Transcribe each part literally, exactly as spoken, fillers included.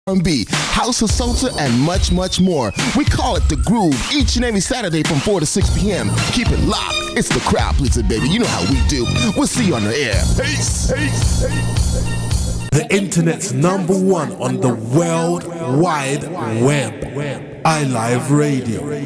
R and B, house of salsa, and much, much more. We call it The Groove each and every Saturday from four to six p.m. Keep it locked. It's the crowd pleaser, baby. You know how we do. We'll see you on the air. Peace. Peace. Peace. The internet's number one on the World Wide Web. iLive Radio.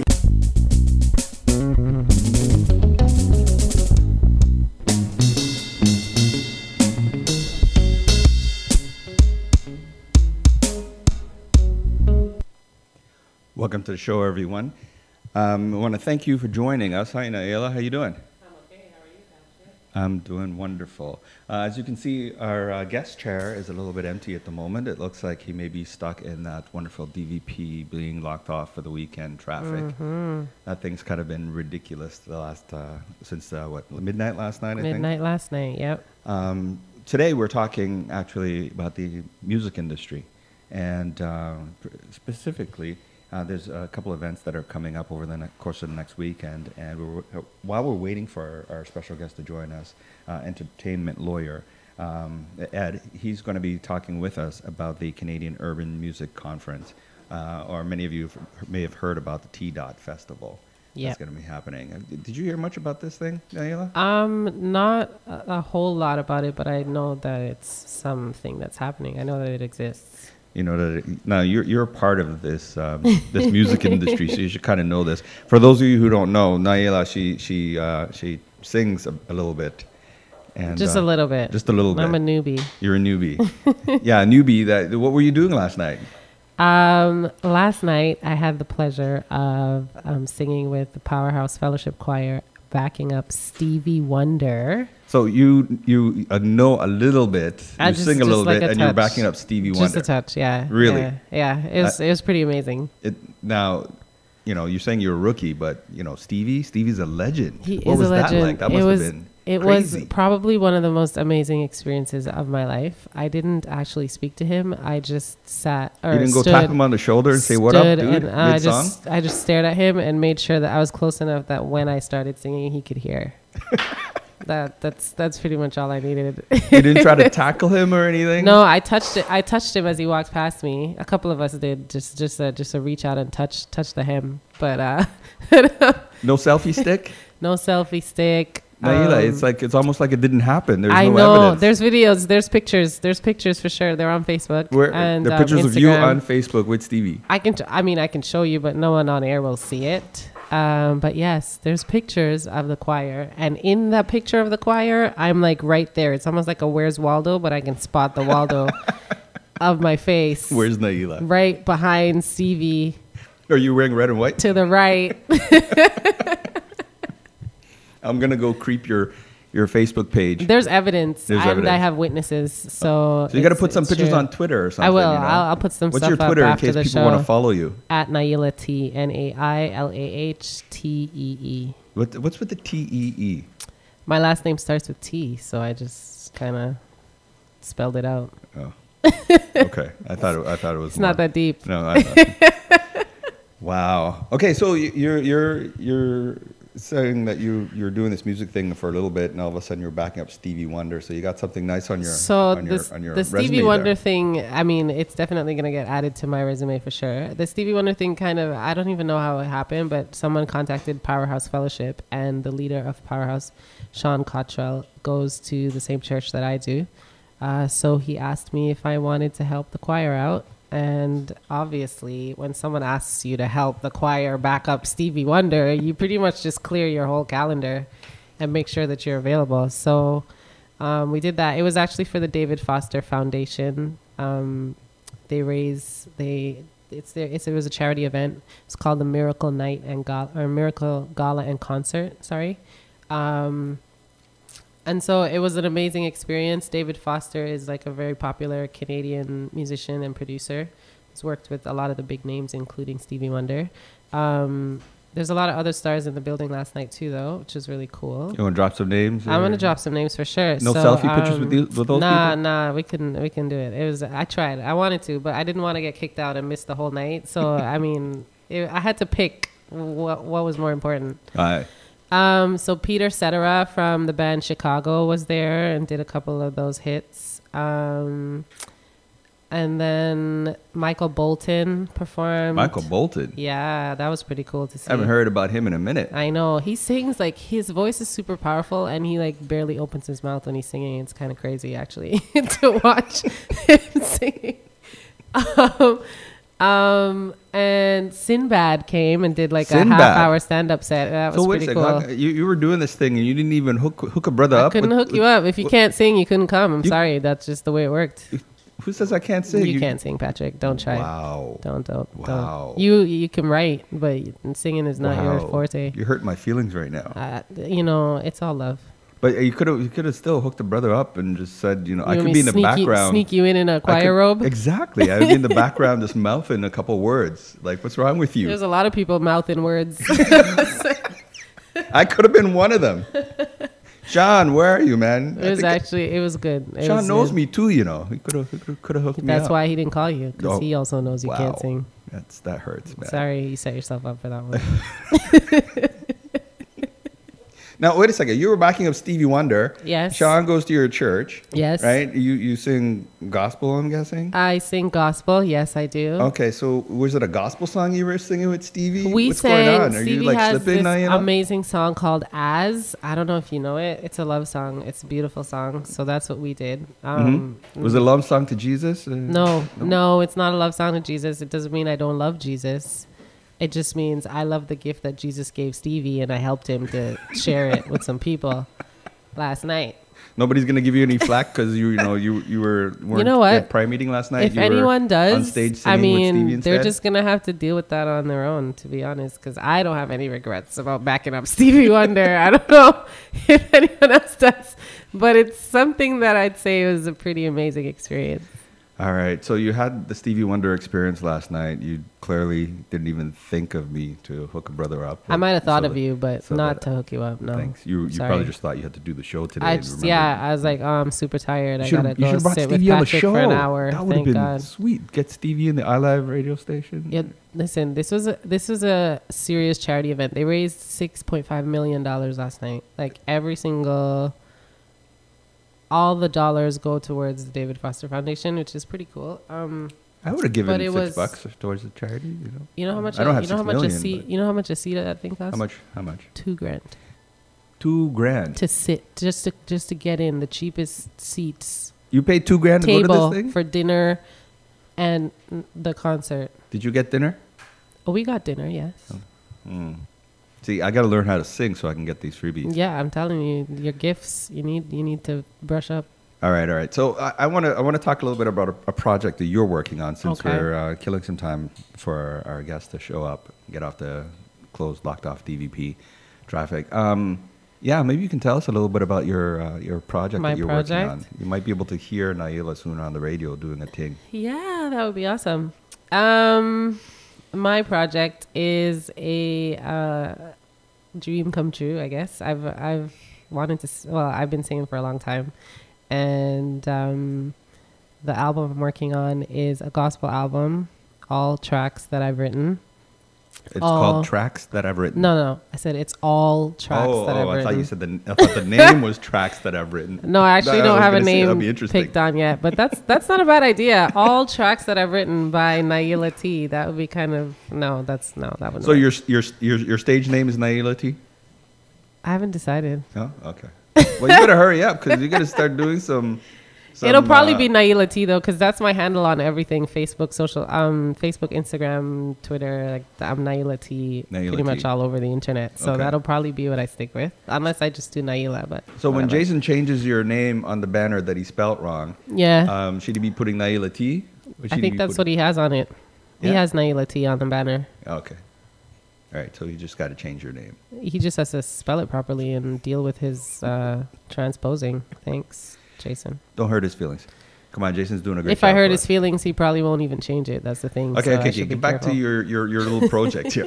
Welcome to the show, everyone. Um, I want to thank you for joining us. Hi, Naila. How you doing? I'm okay. How are you, Patrick? I'm doing wonderful. Uh, as you can see, our uh, guest chair is a little bit empty at the moment. It looks like he may be stuck in that wonderful D V P being locked off for the weekend traffic. Mm-hmm. That thing's kind of been ridiculous the last uh, since uh, what midnight last night. I think Midnight last night. Yep. Um, today we're talking actually about the music industry, and uh, specifically. Uh, there's a couple events that are coming up over the ne- course of the next weekend, and we're, uh, while we're waiting for our, our special guest to join us, uh, entertainment lawyer um, Ed, he's going to be talking with us about the Canadian Urban Music Conference, uh, or many of you f- may have heard about the T DOT Festival. Yep. That's going to be happening. Uh, Did you hear much about this thing, Naila? Um, not a, a whole lot about it, but I know that it's something that's happening. I know that it exists. You know that it, now you're you're a part of this um, this music industry, so you should kind of know this. For those of you who don't know, Naila she she uh, she sings a, a little bit, and Just uh, a little bit. Just a little I'm bit. a newbie. You're a newbie. Yeah, a newbie. That what were you doing last night? Um, last night I had the pleasure of um, singing with the Powerhouse Fellowship Choir, backing up Stevie Wonder. So you you uh, know a little bit, you I just- sing a just little like bit, a and you're touch. backing up Stevie Wonder. Just a touch, yeah. Really? Yeah, yeah. It was Uh, it was pretty amazing. It, now, you know, you're saying you're a rookie, but you know, Stevie, Stevie's a legend. He what is was a legend. that like? That it must was, have been It crazy. was probably one of the most amazing experiences of my life. I didn't actually speak to him. I just sat or You didn't go stood, tap him on the shoulder and say, "What up, stood dude?" and, uh, I Mid-song? just I just stared at him and made sure that I was close enough that when I started singing, he could hear. that that's that's pretty much all I needed. You didn't try to tackle him or anything? No, I touched it. I touched him as he walked past me. A couple of us did just just a, just a reach out and touch touch the hem, but uh, No selfie stick? no selfie stick. Naila, Um, it's like it's almost like it didn't happen. There's I no know. evidence. There's videos. There's pictures. There's pictures for sure. They're on Facebook. Where and the um, pictures of you Instagram. on Facebook with Stevie. I can. T- I mean, I can show you, but no one on air will see it. Um, but yes, there's pictures of the choir, and in that picture of the choir, I'm like right there. It's almost like a Where's Waldo, but I can spot the Waldo of my face. Where's Naila? Right behind Stevie Are you wearing red and white? to the right. I'm gonna go creep your your Facebook page. There's evidence, There's and evidence. I have witnesses. So, So you got to it's- put some it's pictures true. on Twitter or something. I will. You know? I'll, I'll put some What's stuff your Twitter up in after case the people show. want to follow you? At Naila T, N A I L A H T E E. What, what's with the T E E? My last name starts with T, so I just kind of spelled it out. Oh, okay. I thought it, I thought it was. It's not that deep. No. I thought, wow. Okay, so y- you're you're you're saying that you you're doing this music thing for a little bit, and all of a sudden you're backing up Stevie Wonder. So you got something nice on your So on this, your on your the resume Stevie Wonder there. thing, I mean, it's definitely going to get added to my resume for sure. The Stevie Wonder thing kind of, I don't even know how it happened, but someone contacted Powerhouse Fellowship, and the leader of Powerhouse, Sean Cottrell, goes to the same church that I do. Uh, so he asked me if I wanted to help the choir out. And obviously, when someone asks you to help the choir back up Stevie Wonder, you pretty much just clear your whole calendar and make sure that you're available. So um, we did that. It was actually for the David Foster Foundation. Um, they raise they it's there. It's, it was a charity event. It's called the Miracle Night and Gala, or Miracle Gala and Concert. Sorry. Um, And so it was an amazing experience. David Foster is like a very popular Canadian musician and producer. He's worked with a lot of the big names, including Stevie Wonder. Um, there's a lot of other stars in the building last night too, though, which is really cool. You want to drop some names? I'm or- gonna drop some names for sure. No So, selfie pictures with um, these- with those nah, people? Nah, we can we can do it. It was I tried. I wanted to, but I didn't want to get kicked out and miss the whole night. So I mean, it, I had to pick what what was more important. All right. Um, so Peter Cetera from the band Chicago was there and did a couple of those hits. Um, and then Michael Bolton performed. Michael Bolton. Yeah, that was pretty cool to see. I haven't heard about him in a minute. I know. He sings like his voice is super powerful, and he like barely opens his mouth when he's singing. It's kind of crazy actually to watch him singing. Um, um, and Sinbad came and did like Sinbad. a half hour stand up set. That was So wait a pretty second, cool. how- you, you were doing this thing and you didn't even hook hook a brother I up? couldn't with- hook you up. If you can't sing, you couldn't come. I'm You- sorry. That's just the way it worked. Who says I can't sing? You, can't sing, Patrick. Don't try. Wow. Don't, don't, Wow. don't. You, you can write, but singing is not your Wow. forte. You're hurting my feelings right now. Uh, you know, it's all love. But you could have you could have still hooked the brother up and just said, you know, You I want could me be in the sneak you- background. Sneak you in in a I choir could- robe. Exactly. I would be in the background just mouthing a couple words. Like, what's wrong with you? There's a lot of people mouthing words. I could have been one of them. Sean, where are you, man? It I was think- actually, it was good. It Sean was knows good. me too, you know. He could have could have hooked me That's up. why he didn't call you, because Oh, he also knows you wow. can't sing. That's that hurts, man. Sorry, you set yourself up for that one. Now wait a second. You were backing up Stevie Wonder. Yes. Sean goes to your church. Yes. Right? You you sing gospel, I'm guessing? I sing gospel. Yes, I do. Okay, so was it a gospel song you were singing with Stevie? We What's sang. going on? Are Stevie you like has slipping, this Naila? amazing song called "As." I don't know if you know it. It's a love song. It's a beautiful song. So that's what we did. Um, Was it a love song to Jesus? Uh, No, no, it's not a love song to Jesus. It doesn't mean I don't love Jesus. It just means I love the gift that Jesus gave Stevie, and I helped him to share it with some people last night. Nobody's gonna give you any flack because you you know you you were weren't know what? at prayer meeting last night. If You were anyone does, on stage I singing with Stevie mean, they're instead? just gonna have to deal with that on their own, to be honest. Because I don't have any regrets about backing up Stevie Wonder. I don't know if anyone else does, but it's something that I'd say was a pretty amazing experience. All right, so you had the Stevie Wonder experience last night. You clearly didn't even think of me to hook a brother up. I might have thought so of that- you, but so not that- to hook you up. No, Thanks. You you Sorry. probably just thought you had to do the show today. I and just, remember- yeah, I was like, oh, I'm super tired. I You should've- gotta you go should've brought sit with Stevie on the Patrick show. for an hour. That would have Thank been God. sweet. Get Stevie in the iLive radio station. Yeah, listen, this was a, this was a serious charity event. They raised six point five million dollars last night. Like every single, all the dollars go towards the David Foster Foundation, which is pretty cool. Um, I would have given But it six was- bucks towards the charity. You know. you know how much? I don't a, have you know six how much million, a seat? but- You know how much a seat at that thing costs? How much? How much? Two grand Two grand. to sit, just to just to get in the cheapest seats, You paid two grand to go to table this thing. for dinner, and n- the concert. Did you get dinner? Oh, we got dinner. Yes. Mm. See, I got to learn how to sing so I can get these freebies. Yeah, I'm telling you, your gifts. You need you need to brush up. All right, all right. So I want to I want to talk a little bit about a, a project that you're working on, since Okay. we're uh, killing some time for our, our guests to show up, get off the closed, locked off D V P traffic. Um, yeah, maybe you can tell us a little bit about your uh, your project My that you're project? working on. You might be able to hear Naila soon on the radio doing a thing. Yeah, that would be awesome. Um, my project is a uh, dream come true, I guess. I've I've wanted to. s- Well, I've been singing for a long time, and um, the album I'm working on is a gospel album, all tracks that I've written. It's Oh. called Tracks That I've Written. No, no, I said it's all tracks oh, that oh, I've I written. thought you said the I thought the name was Tracks That I've Written. No, I actually I don't was have a gonna say, that'd be name interesting. picked on yet, but that's that's not a bad idea. All tracks that I've written by Naila T. That would be kind of no. That's no. That would. So your your your your stage name is Naila T? I haven't decided. Oh, okay. Well, you better hurry up because you got to start doing some. some It'll probably uh, be Naila T though, because that's my handle on everything: Facebook, social, um, Facebook, Instagram, Twitter. Like I'm Naila T, Naila pretty much T. all over the internet. So Okay. that'll probably be what I stick with, unless I just do Naila. But So when whatever. Jason changes your name on the banner that he spelt wrong, yeah, um, should he be putting Naila T? Or should I he think be that's put- what he has on it. He Yeah? has Naila T on the banner. Okay. All right. So you just got to change your name. He just has to spell it properly and deal with his uh, transposing. Thanks, Jason. Don't hurt his feelings. Come on, Jason's doing a great If job. I hurt for his us. feelings, he probably won't even change it. That's the thing. Okay, so I okay, should okay. be Get back careful. to your, your, your little project here.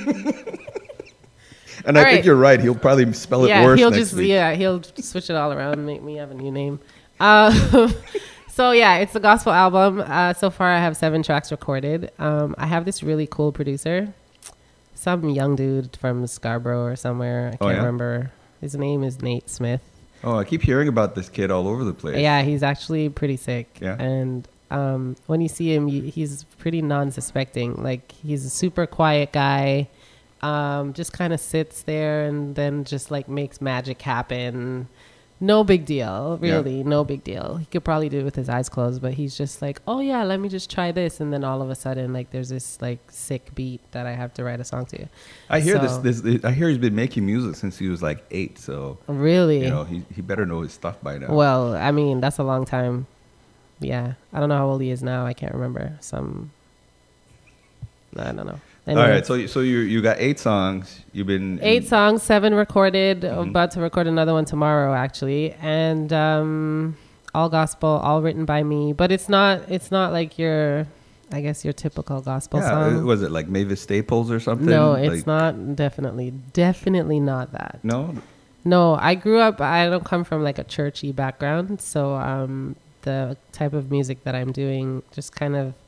And All I think right. you're right. He'll probably spell it yeah, worse he'll next just week. yeah he'll switch it all around and make me have a new name. Um, so yeah, it's a gospel album. Uh, so far, I have seven tracks recorded. Um, I have this really cool producer, some young dude from Scarborough or somewhere. I can't Oh, yeah? remember. His name is Nate Smith. Oh, I keep hearing about this kid all over the place. Yeah, he's actually pretty sick. Yeah? And um, when you see him, you, he's pretty non-suspecting. Like he's a super quiet guy, um, just kind of sits there and then just like makes magic happen. No big deal, really, yeah. no big deal. He could probably do it with his eyes closed, but he's just like, oh yeah, let me just try this, and then all of a sudden, like, there's this like sick beat that I have to write a song to. I hear so, this, this. I hear he's been making music since he was like eight. So really, you know, he he better know his stuff by now. Well, I mean, that's a long time. Yeah, I don't know how old he is now. I can't remember. Some, I don't know. Anyway. All right, so so you you got eight songs. You've been eight in, songs, seven recorded. Mm-hmm. About to record another one tomorrow, actually, and um, all gospel, all written by me. But it's not it's not like your, I guess your typical gospel yeah, song. Was it like Mavis Staples or something? No, it's like, not. Definitely, definitely not that. No. No, I grew up. I don't come from like a churchy background, so um, the type of music that I'm doing just kind of.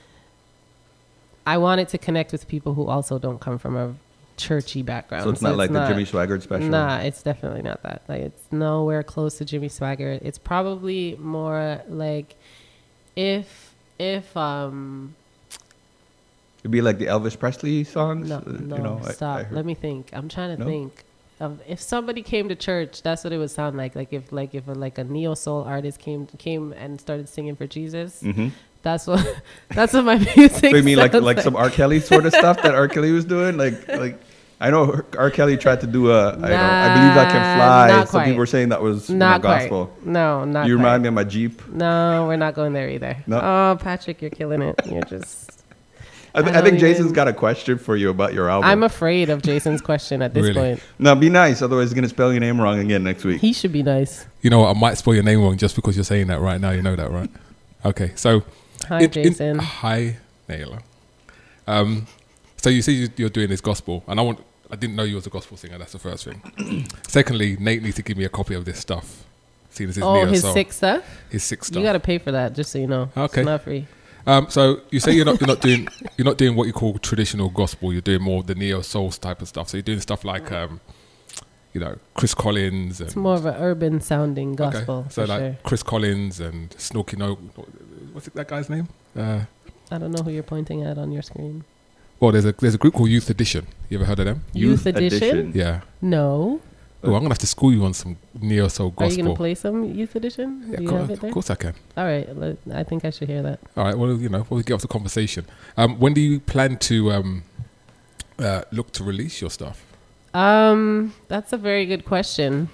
I wanted to connect with people who also don't come from a churchy background. So it's so not it's like not, the Jimmy Swaggart special? Nah, it's definitely not that. Like, it's nowhere close to Jimmy Swaggart. It's probably more like if, if, um... It'd be like the Elvis Presley songs? No, uh, no, you know, stop. I, I Let me think. I'm trying to No? think. Of if somebody came to church, that's what it would sound like. Like if, like if a, like a neo soul artist came came and started singing for Jesus. Mm-hmm. That's what. That's what my music. So you mean like sounds like some R. Kelly sort of stuff that R. Kelly was doing? Like like I know R. Kelly tried to do a I, don't, I believe I can fly. Not Some quite. people were saying that was Not you know, gospel. quite. No, not. You quite. remind me of my Jeep. No, we're not going there either. No? Oh, Patrick, you're killing it. You're just. I, th- I I think don't Jason's even- got a question for you about your album. I'm afraid of Jason's question at this Really? point. No, be nice, otherwise he's gonna spell your name wrong again next week. He should be nice. You know what? I might spell your name wrong just because you're saying that right now. You know that, right? Okay, so Hi, in- in- Jason. hi, Naila. Um, so you see you- you're doing this gospel, and I want. I didn't know you was a gospel singer. That's the first thing. Secondly, Nate needs to give me a copy of this stuff. Seeing as it's Oh, neo his soul. sick stuff. His sick stuff. You got to pay for that, just so you know. Okay. It's not free. Um, so you say you're not you're not doing you're not doing what you call traditional gospel. You're doing more of the neo soul type of stuff. So you're doing stuff like um, you know, Chris Collins and It's more of an urban sounding gospel. Okay. So for like sure. Chris Collins and Snooki No, what's it, that guy's name? Uh, I don't know who you're pointing at on your screen. well, there's a there's a group called Youth Edition. You ever heard of them? Youth, Edition? Yeah. No. Oh, I'm gonna have to school you on some neo soul Are you gospel. going to play some Youth Edition? Yeah, Do you co- have it there? of course I can. All right. Let, I think I should hear that. All right. Well, you know, we'll get off the conversation. Um, when do you plan to um, uh, look to release your stuff? Um, that's a very good question.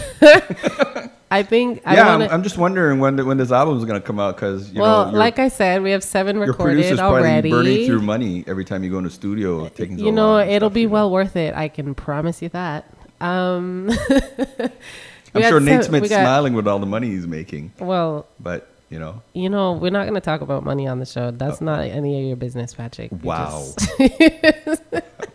I think I yeah, want I'm, I'm just wondering when the, when this album is gonna come out because you well, know your, like I said, we have seven your recorded producer's probably already. burning through money every time you go in the studio, taking so You know, long and it'll stuff, be you know. well worth it. I can promise you that. Um, I'm we sure got Nate seven- we Smith's got- smiling with all the money he's making, Well, but you know, you know, we're not going to talk about money on the show. That's not any of your business, Patrick. You wow. just-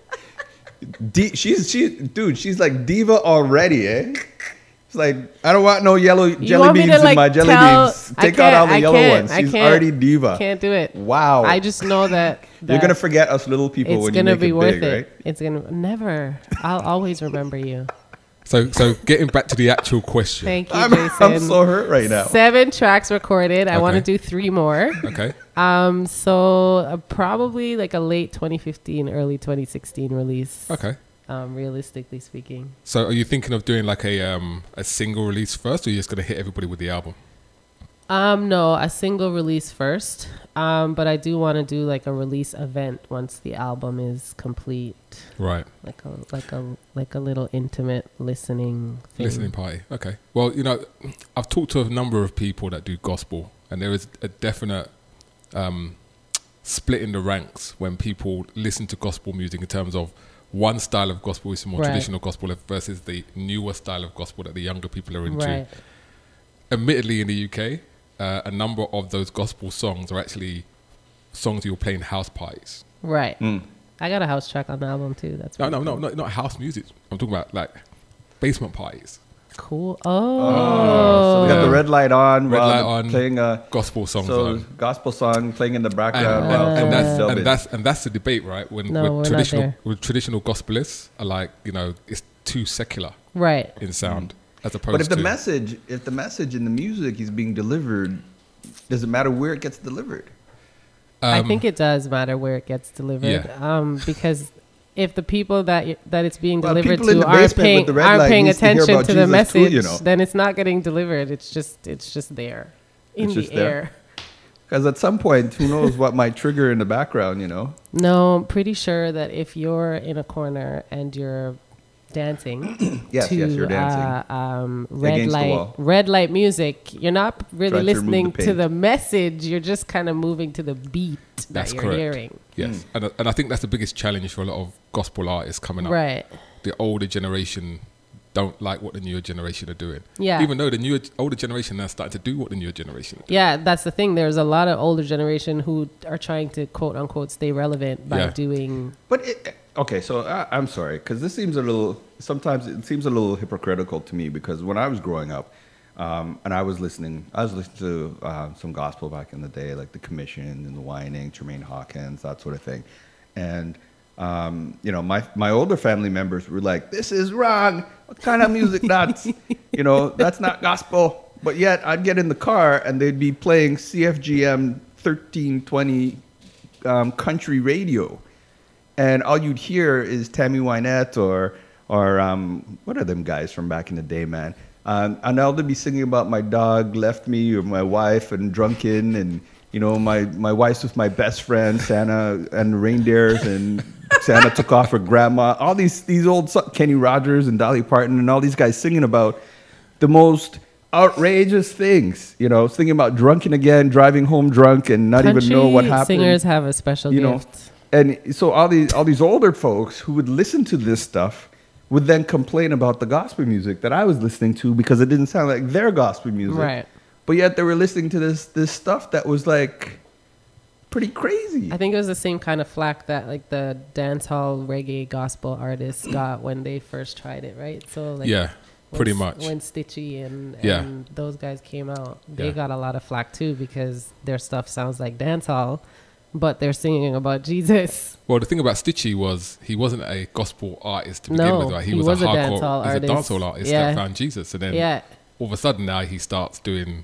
D- she's she dude, she's like diva already, eh? It's like I don't want no yellow jelly want me beans to, in like, my jelly tell- beans. I Take out can't- all the I yellow can't- ones. I She's can't- already diva. Can't do it. Wow. I just know that, You're that gonna forget us little people it's when you gonna make be it worth big, it. right? It's gonna never. I'll always remember you. So, so getting back to the actual question. Thank you, I'm, Jason. I'm so hurt right now. Seven tracks recorded. I want to Okay. do three more. Okay. Um, so uh, probably like a late twenty fifteen, early twenty sixteen release. Okay. Um, realistically speaking. So, are you thinking of doing like a um, a single release first, or are you just gonna hit everybody with the album? Um, no, a single release first. Um, but I do want to do like a release event once the album is complete. Right. Like a like a like a little intimate listening thing. Listening party. Okay. Well, you know, I've talked to a number of people that do gospel, and there is a definite um, split in the ranks when people listen to gospel music in terms of one style of gospel is more Right. traditional gospel versus the newer style of gospel that the younger people are into. Right. Admittedly, in the U K, uh, a number of those gospel songs are actually songs you'll play in house parties. Right. Mm. I got a house track on the album too. That's No, pretty no, no, cool. not, not house music. I'm talking about like basement parties. Cool. So Oh. we got the Yeah. red light on, Red while light the- on, playing a Gospel songs so on. gospel song playing in the And, background. and, while and someone's that's dubbing. and that's and that's the debate, right? When, No, we're when not traditional there. when traditional gospelists are like, you know, it's too secular Right. in sound as opposed But if to the message, if the message in the music is being delivered does it matter where it gets delivered? I Um, think it does matter where it gets delivered, Yeah. um, because if the people that y- that it's being Well, delivered people in to the aren't basement with paying the red aren't light paying needs to hear attention about to the Jesus too, message, you know. then it's not getting delivered. It's just it's just there in It's the just there. air. Because at some point, who knows what might trigger in the background, you know? No, I'm pretty sure that if you're in a corner and you're dancing Yes, to yes, you're dancing. Uh, um, red Against the light wall. red light music, you're not really Trying to remove listening the to the paint. message. You're just kind of moving to the beat that That's you're correct. hearing. Yes, and I- and I think that's the biggest challenge for a lot of gospel artists coming up. Right. The older generation don't like what the newer generation are doing. Yeah. Even though the newer older generation are starting to do what the newer generation. Do. Yeah, that's the thing. There's a lot of older generation who are trying to quote unquote stay relevant by Yeah. doing. But it, okay, so I, I'm sorry because this seems a little. Sometimes it seems a little hypocritical to me because when I was growing up, um, and I was listening, I was listening to uh, some gospel back in the day, like the Commission and the Whining, Tremaine Hawkins, that sort of thing, and. Um, you know, my my older family members were like, "This is wrong. What kind of music that's? You know, that's not gospel." But yet, I'd get in the car and they'd be playing C F G M thirteen twenty um, country radio, and all you'd hear is Tammy Wynette or or um, what are them guys from back in the day, man? Um, and I'll be singing about my dog left me or my wife and drunken and. You know, my, my wife's with my best friend, Santa, and the reindeers, and Santa took off her grandma. All these these old so- Kenny Rogers and Dolly Parton and all these guys singing about the most outrageous things. You know, singing about drunken again, driving home drunk, and not even know what happened. Singers have a special you know, gift. and so all these all these older folks who would listen to this stuff would then complain about the gospel music that I was listening to because it didn't sound like their gospel music. Right. But yet they were listening to this this stuff that was like pretty crazy. I think it was the same kind of flack that like the dancehall reggae gospel artists got when they first tried it, right? So like Yeah, when pretty S- much. when Stitchy and, Yeah. and those guys came out, they Yeah. got a lot of flack too because their stuff sounds like dancehall, but they're singing about Jesus. Well, the thing about Stitchy was he wasn't a gospel artist to begin No, with. Right? He, he was, was a a hardcore, dancehall he was a artist. dancehall artist Yeah. that found Jesus, and then Yeah, all of a sudden now he starts doing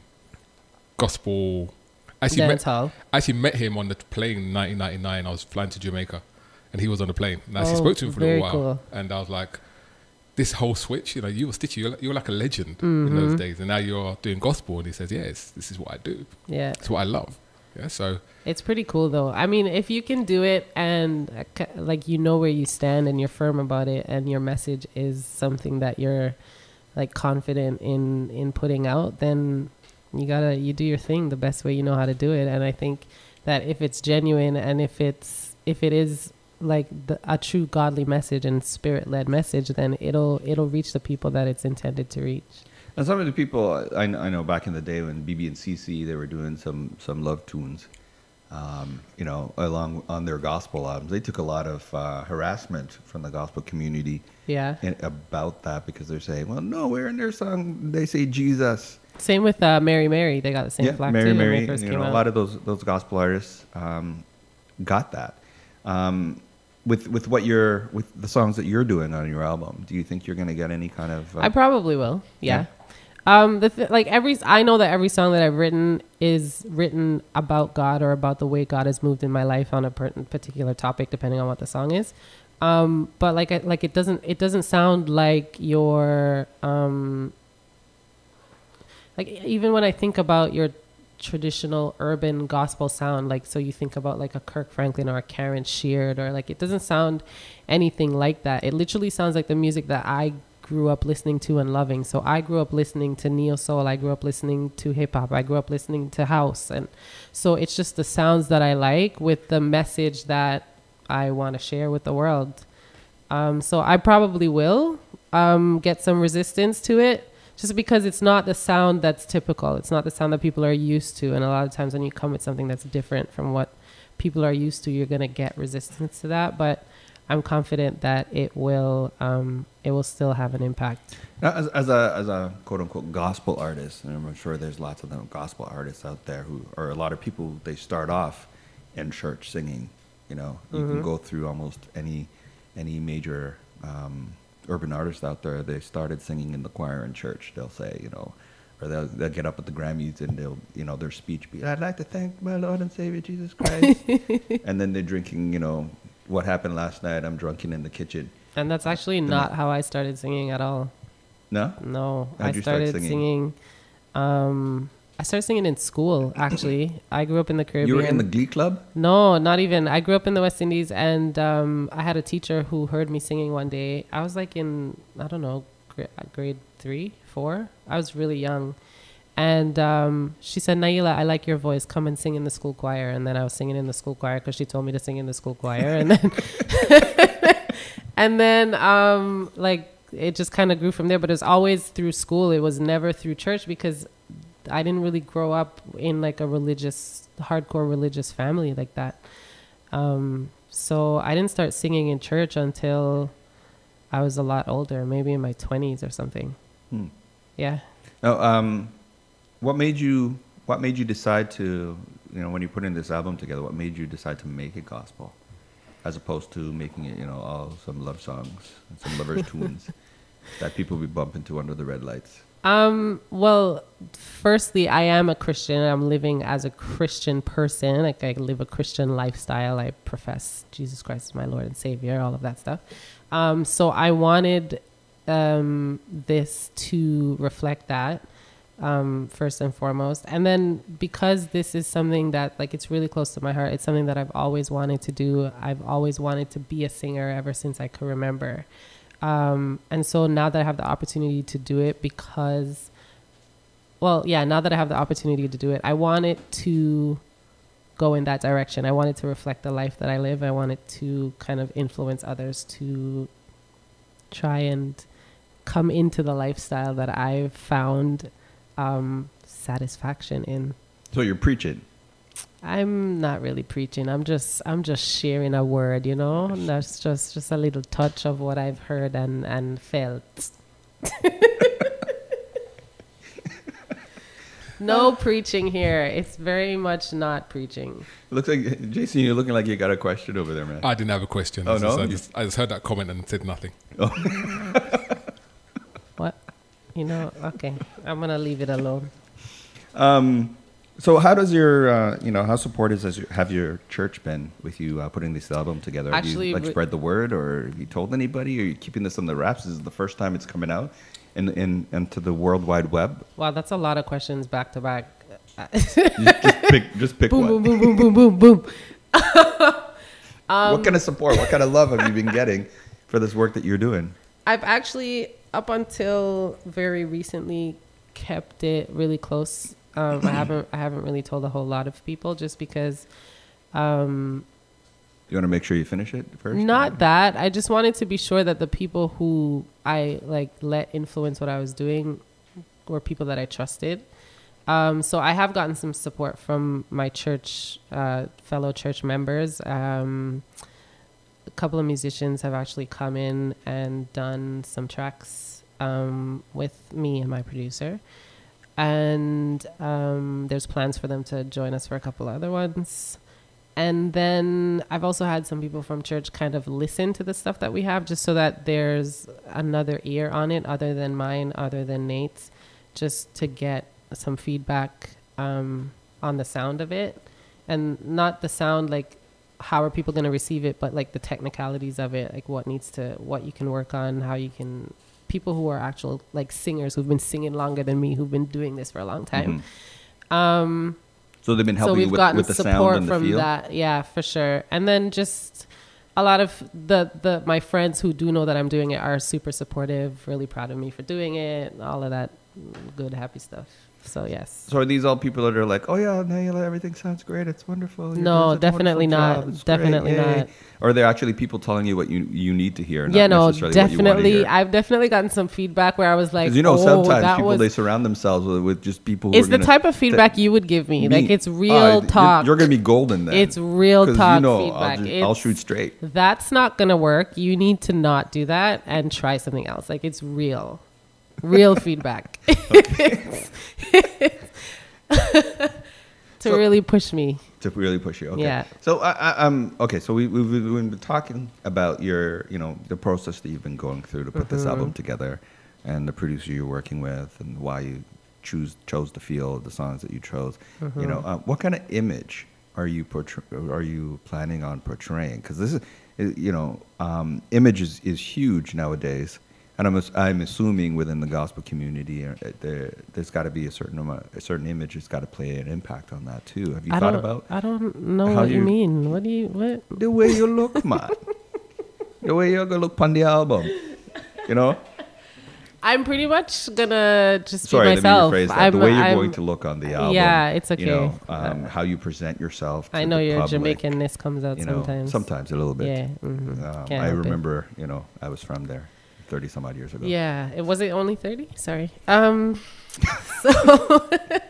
gospel. Actually, met, dancehall. I actually met him on the plane in nineteen ninety-nine. I was flying to Jamaica, and he was on the plane. And I actually Oh, spoke to him for a very little while, cool. and I was like, "This whole switch, you know, you were Stitchy. You're, like- you're like a legend Mm-hmm. in those days, and now you're doing gospel." And he says, "Yes, this is what I do. Yeah. It's what I love." Yeah, so It's pretty cool though. I mean, if you can do it and uh, ca- like you know where you stand and you're firm about it and your message is something that you're like confident in in putting out, then you gotta you do your thing the best way you know how to do it. And I think that if it's genuine and if it's if it is like the, a true godly message and spirit led message, then it'll it'll reach the people that it's intended to reach. And some of the people I, I know back in the day when B B and C C they were doing some some love tunes, um, you know, along on their gospel albums. They took a lot of uh, harassment from the gospel community Yeah. in, about that because they're saying, well, nowhere in their song they say Jesus. Same with uh, Mary Mary. They got the same Yeah, flack Mary too Mary. when they first You came know, out. a lot of those those gospel artists um, got that. Um, with with what you're with the songs that you're doing on your album, do you think you're going to get any kind of? Uh, I probably will. Yeah. Um, the th- like every I know that every song that I've written is written about God or about the way God has moved in my life on a per- particular topic, depending on what the song is. Um, but like I, like it doesn't it doesn't sound like your um, like even when I think about your traditional urban gospel sound, like so you think about like a Kirk Franklin or a Karen Sheard or like it doesn't sound anything like that. It literally sounds like the music that I grew up listening to and loving. So I grew up listening to neo soul, I grew up listening to hip hop, I grew up listening to house, and so it's just the sounds that I like with the message that I want to share with the world. Um, so I probably will um, get some resistance to it just because it's not the sound that's typical. It's not the sound that people are used to. And a lot of times when you come with something that's different from what people are used to, you're going to get resistance to that. But I'm confident that it will um, it will still have an impact. Now, as, as a as a quote unquote gospel artist, and I'm sure there's lots of them gospel artists out there who, or a lot of people, they start off in church singing. You know, you Mm-hmm. can go through almost any any major um, urban artist out there. They started singing in the choir in church. They'll say, you know, or they'll, they'll get up at the Grammys and they'll, you know, their speech be, I'd like to thank my Lord and Savior Jesus Christ. And then they're drinking, you know, what happened last night, I'm drunken in the kitchen. And that's actually Then not that- how I started singing at all. No? No, How'd I you start started singing? singing. um, I started singing in school, actually. I grew up in the Caribbean. You were in the Glee Club? No, not even. I grew up in the West Indies, and um, I had a teacher who heard me singing one day. I was like in, I don't know, gra- grade three, four. I was really young. And um, she said, Naila, I like your voice. Come and sing in the school choir. And then I was singing in the school choir because she told me to sing in the school choir. And then, and then um, like, it just kind of grew from there. But it was always through school. It was never through church because I didn't really grow up in like a religious, hardcore religious family like that. Um, so I didn't start singing in church until I was a lot older, maybe in my twenties or something. Hmm. Yeah. Oh, um, what made you, what made you decide to, you know, when you put in this album together, what made you decide to make it gospel as opposed to making it, you know, all some love songs and some lovers tunes that people be bumping to under the red lights? Um, well, firstly, I am a Christian. I'm living as a Christian person. Like I live a Christian lifestyle. I profess Jesus Christ as my Lord and Savior, all of that stuff. Um, so I wanted um, this to reflect that um, first and foremost. And then because this is something that like it's really close to my heart, it's something that I've always wanted to do. I've always wanted to be a singer ever since I could remember. Um, and so now that I have the opportunity to do it because, well, yeah, now that I have the opportunity to do it, I want it to go in that direction. I want it to reflect the life that I live. I want it to kind of influence others to try and come into the lifestyle that I've found um, satisfaction in. So you're preaching. I'm not really preaching. I'm just I'm just sharing a word, you know. That's just just a little touch of what I've heard and and felt. No preaching here. It's very much not preaching. Looks like, Jason, you're looking like you got a question over there, man. I didn't have a question. Oh, I just, no? I just, I just heard that comment and said nothing. What? You know, okay. I'm going to leave it alone. Um, so how does your, uh, you know, how supportive has your, have your church been with you uh, putting this album together? Have Actually, you like re- spread the word, or have you told anybody? Or are you keeping this on the wraps? This is the first time it's coming out in, in into the World Wide Web. Wow, that's a lot of questions back to back. Just, just pick, just pick Boom, one. boom, boom, boom, boom, boom, boom. What kind of support, what kind of love have you been getting for this work that you're doing? I've actually, up until very recently, kept it really close. Um, I haven't, I haven't really told a whole lot of people, just because. Um, You want to make sure you finish it first? Not that. I just wanted to be sure that the people who I like let influence what I was doing were people that I trusted. Um, so I have gotten some support from my church, uh, fellow church members. Um, a couple of musicians have actually come in and done some tracks um, with me and my producer. And um, there's plans for them to join us for a couple other ones. And then I've also had some people from church kind of listen to the stuff that we have, just so that there's another ear on it other than mine, other than Nate's, just to get some feedback um, on the sound of it. And not the sound, like how are people going to receive it, but like the technicalities of it, like what needs to, what you can work on, how you can, people who are actual like singers who've been singing longer than me, who've been doing this for a long time. Mm-hmm. Um, So they've been so helping we've you with, gotten with the sound support and the from feel? that, yeah, for sure. And then just a lot of the the my friends who do know that I'm doing it are super supportive, really proud of me for doing it, all of that good, happy stuff. So yes. So are these all people that are like, oh yeah, Naila, everything sounds great, it's wonderful. You're No, doing such a definitely wonderful not. job, it's Definitely great, yay." not. Or are there actually people telling you what you you need to hear? Not Yeah, no, necessarily what you want to definitely. hear? I've definitely gotten some feedback where I was like, Because you know, oh, sometimes that people was, they surround themselves with, with just people. Who it's are the gonna, type of feedback you would give me. Me- Like it's Oh, real you're- talk. You're, gonna be golden then. It's real 'Cause talk you know, feedback. I'll, just, I'll It's- shoot straight. That's not gonna work. You need to not do that and try something else. Like it's real, real feedback to So- really push me. To really push you. Okay. Yeah. So I, I, um okay. So we we've, we've been talking about your you know the process that you've been going through to put this Mhm. album together, and the producer you're working with, and why you choose chose to feel the songs that you chose. Mm-hmm. You know, uh, what kind of image are you portray- are you planning on portraying? Because this is, you know, um, image is, is huge nowadays, and I'm I'm assuming within the gospel community uh, there there's got to be a certain amount, a certain image that's got to play an impact on that too. Have you I thought don't, about? I don't know how what you you- mean. What do you what? The way you look, man. The way you're gonna look on the album, you know. I'm pretty much gonna just Sorry, be myself. let me rephrase that. I'm, the way you're I'm, going to look on the album. Yeah, it's You know, okay. um, how you present yourself. To I know the your public, Jamaicanness comes out You know, sometimes. sometimes a little bit. Yeah, mhm. Um, Can't I help it. remember, you know, I was from there, thirty some odd years ago. Yeah, it was it only thirty. Sorry. Um, so,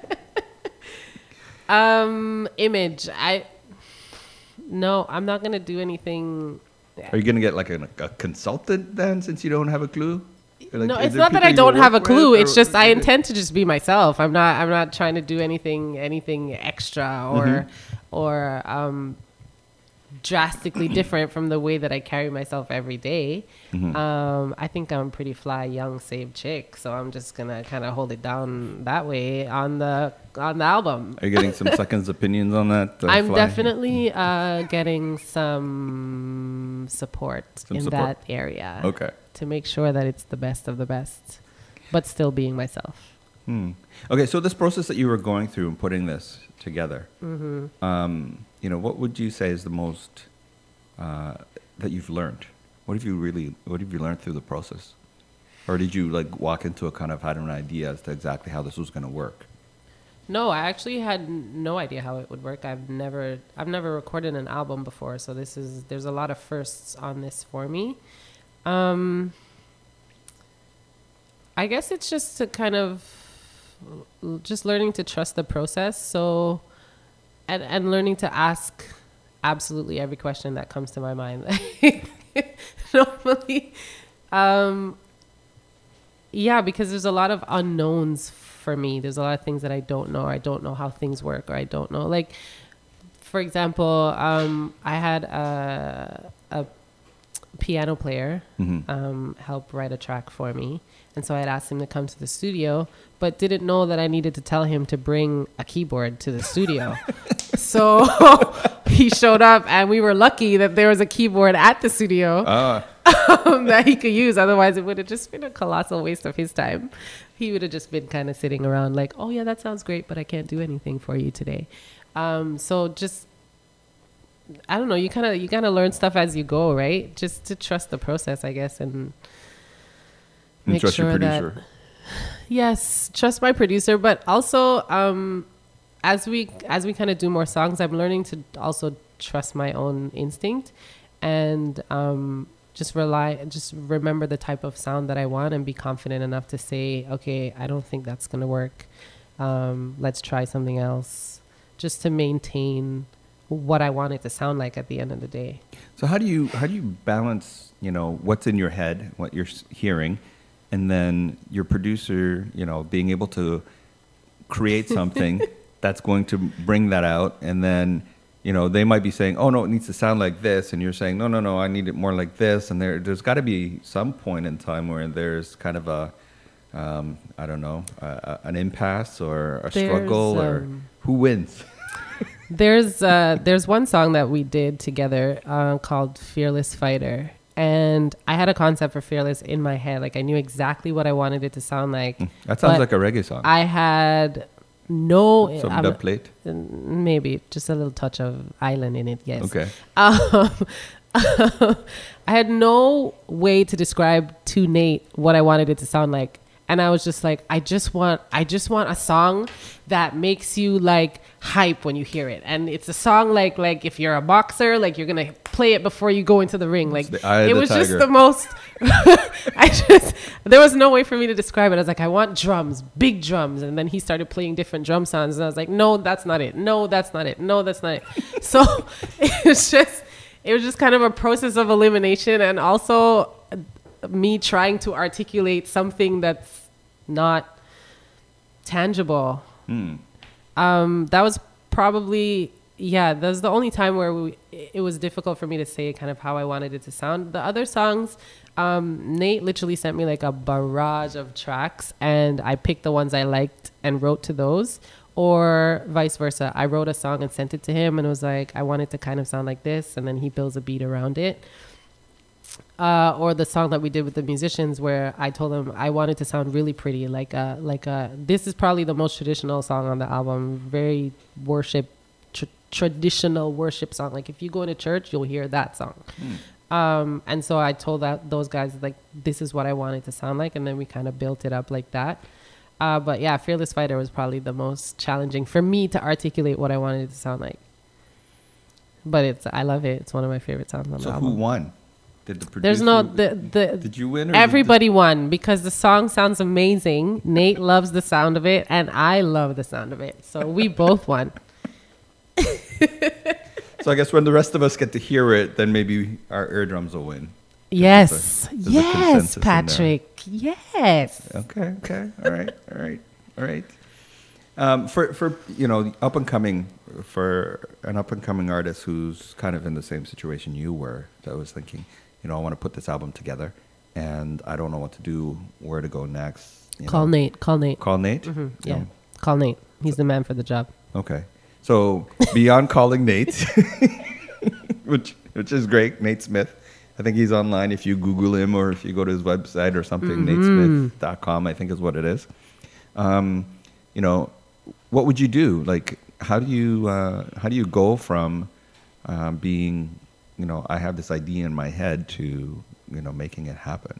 um, image. I no, I'm not gonna do anything. Are you gonna get like a, a consultant then, since you don't have a clue? Like, No, is it's there not that people I you don't work have a with, clue. or- It's just I intend to just be myself. I'm not. I'm not trying to do anything, anything extra or, Mm-hmm. or um, drastically different from the way that I carry myself every day. Mm-hmm. Um, I think I'm a pretty fly, young, saved chick. So I'm just gonna kind of hold it down that way on the on the album. Are you getting some seconds opinions on that? uh, I'm fly? definitely uh, getting some support Some in support. that area. Okay. To make sure that it's the best of the best, but still being myself. Hmm. Okay, so this process that you were going through and putting this together, Mm-hmm. um, you know, what would you say is the most uh, that you've learned? What have you really, what have you learned through the process? Or did you like walk into a kind of had an idea as to exactly how this was going to work? No, I actually had n- no idea how it would work. I've never, I've never recorded an album before, so this is there's a lot of firsts on this for me. Um, I guess it's just to kind of l- just learning to trust the process. So, and and learning to ask absolutely every question that comes to my mind. Normally, um, yeah, because there's a lot of unknowns for me. There's a lot of things that I don't know. I don't know how things work, or I don't know. Like, for example, um, I had a, a piano player Mm-hmm. um, help write a track for me. And so I had asked him to come to the studio, but didn't know that I needed to tell him to bring a keyboard to the studio. So he showed up, and we were lucky that there was a keyboard at the studio Ah, um, that he could use. Otherwise, it would have just been a colossal waste of his time. He would have just been kind of sitting around like, oh, yeah, that sounds great, but I can't do anything for you today. Um, so just, I don't know, you kind of you kind of learn stuff as you go, right? Just to trust the process, I guess, and and make trust sure your that producer. yes, trust my producer, but also um, as we as we kind of do more songs, I'm learning to also trust my own instinct and um, just rely, just remember the type of sound that I want and be confident enough to say, okay, I don't think that's gonna work. Um, let's try something else, just to maintain what I want it to sound like at the end of the day. So how do you how do you balance, you know, what's in your head, what you're s- hearing, and then your producer, you know, being able to create something that's going to bring that out, and then, you know, they might be saying, oh no, it needs to sound like this, and you're saying, no, no, no, I need it more like this, and there there's got to be some point in time where there's kind of a um, I don't know, a, a, an impasse or a There's, struggle, or um, who wins? There's uh, there's one song that we did together uh, called Fearless Fighter. And I had a concept for Fearless in my head. Like, I knew exactly what I wanted it to sound like. That sounds but like a reggae song. I had no... Some I'm- dub plate. Maybe. Just a little touch of island in it, yes. Okay. Um, I had no way to describe to Nate what I wanted it to sound like. And I was just like, I just want, I just want a song that makes you like hype when you hear it. And it's a song like, like if you're a boxer, like you're gonna play it before you go into the ring. Like the eye of it the was just tiger. the most. I just there was no way for me to describe it. I was like, I want drums, big drums, and then he started playing different drum sounds, and I was like, no, that's not it. No, that's not it. No, that's not it. So it was just, it was just kind of a process of elimination, and also me trying to articulate something that's not tangible. Hmm. Um, that was probably yeah, that's the only time where we, it was difficult for me to say kind of how I wanted it to sound. The other songs, um, Nate literally sent me like a barrage of tracks, and I picked the ones I liked and wrote to those, or vice versa. I wrote a song and sent it to him, and it was like, I want it to kind of sound like this, and then he builds a beat around it. Uh, or the song that we did with the musicians, where I told them I wanted to sound really pretty, like a, like a, this is probably the most traditional song on the album, very worship, tr- traditional worship song. Like if you go into church, you'll hear that song. Mm. Um, and so I told that those guys, like, this is what I wanted to sound like, and then we kind of built it up like that. Uh, but yeah, Fearless Fighter was probably the most challenging for me to articulate what I wanted it to sound like. But it's, I love it. It's one of my favorite songs on So the album. who won? Did the producer, There's no the the. Did you win? Or everybody the, won because the song sounds amazing. Nate loves the sound of it, and I love the sound of it. So we both won. So I guess when the rest of us get to hear it, then maybe our eardrums will win. Yes, there's a, there's yes, Patrick. Yes. Okay. Okay. All right. All right. All right. Um, for for you know up and coming for an up and coming artist who's kind of in the same situation you were, that was thinking, you know, I want to put this album together, and I don't know what to do, where to go next. You call know. Nate. Call Nate. Call Nate. Mm-hmm. Yeah. Um, call Nate. He's the man for the job. Okay. So beyond calling Nate, which which is great, Nate Smith. I think he's online. If you Google him or if you go to his website or something, mm-hmm. nate smith dot com, I think is what it is. Um, you know, what would you do? Like, how do you uh, how do you go from uh, being, you know, I have this idea in my head to, you know, making it happen?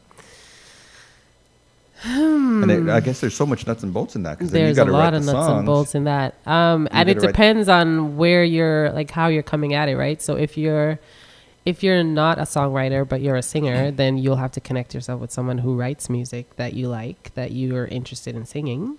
Hmm. And it, I guess there's so much nuts and bolts in that. Cause there's then you a lot write of the nuts songs. and bolts in that. Um, and it depends on where you're, like how you're coming at it, right? So if you're, if you're not a songwriter, but you're a singer, then you'll have to connect yourself with someone who writes music that you like, that you're interested in singing.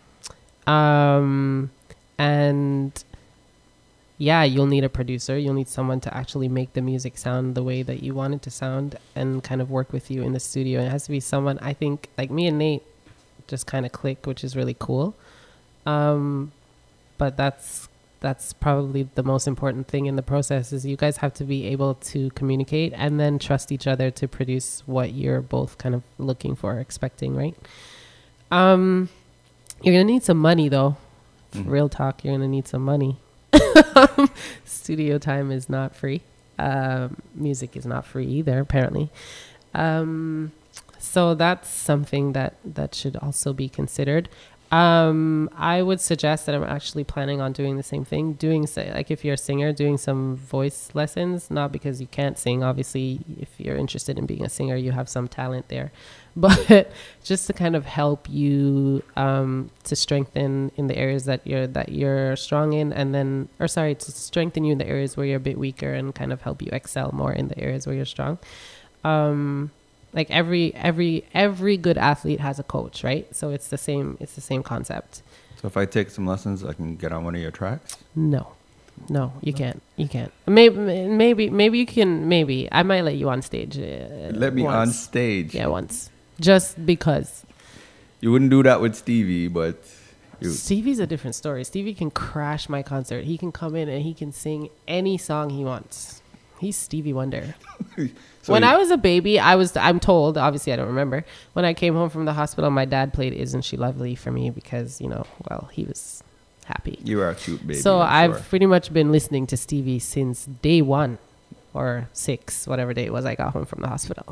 Um, and yeah, you'll need a producer. You'll need someone to actually make the music sound the way that you want it to sound and kind of work with you in the studio. And it has to be someone, I think, like me and Nate just kind of click, which is really cool. Um, but that's, that's probably the most important thing in the process is you guys have to be able to communicate and then trust each other to produce what you're both kind of looking for, expecting, right? Um, you're going to need some money though. Mm-hmm. Real talk, you're going to need some money. Studio time is not free. Um, music is not free either, apparently. Um, so that's something that, that should also be considered. Um, I would suggest that I'm actually planning on doing the same thing, doing say, like if you're a singer, doing some voice lessons, not because you can't sing. Obviously, if you're interested in being a singer, you have some talent there, but just to kind of help you, um, to strengthen in the areas that you're, that you're strong in, and then, or sorry, to strengthen you in the areas where you're a bit weaker and kind of help you excel more in the areas where you're strong. Um, Like every every every good athlete has a coach, right? So it's the same it's the same concept. So if I take some lessons, I can get on one of your tracks? No, no, you no. can't. You can't. Maybe maybe maybe you can. Maybe I might let you on stage. Uh, let me once. on stage. Yeah, once, just because. You wouldn't do that with Stevie, but you. Stevie's a different story. Stevie can crash my concert. He can come in and he can sing any song he wants. He's Stevie Wonder. So when he, I was a baby, I was, I'm told, obviously I don't remember, when I came home from the hospital, my dad played Isn't She Lovely for me because, you know, well, he was happy. You are a cute baby. So I'm I've sure. pretty much been listening to Stevie since day one or six, whatever day it was I got home from the hospital.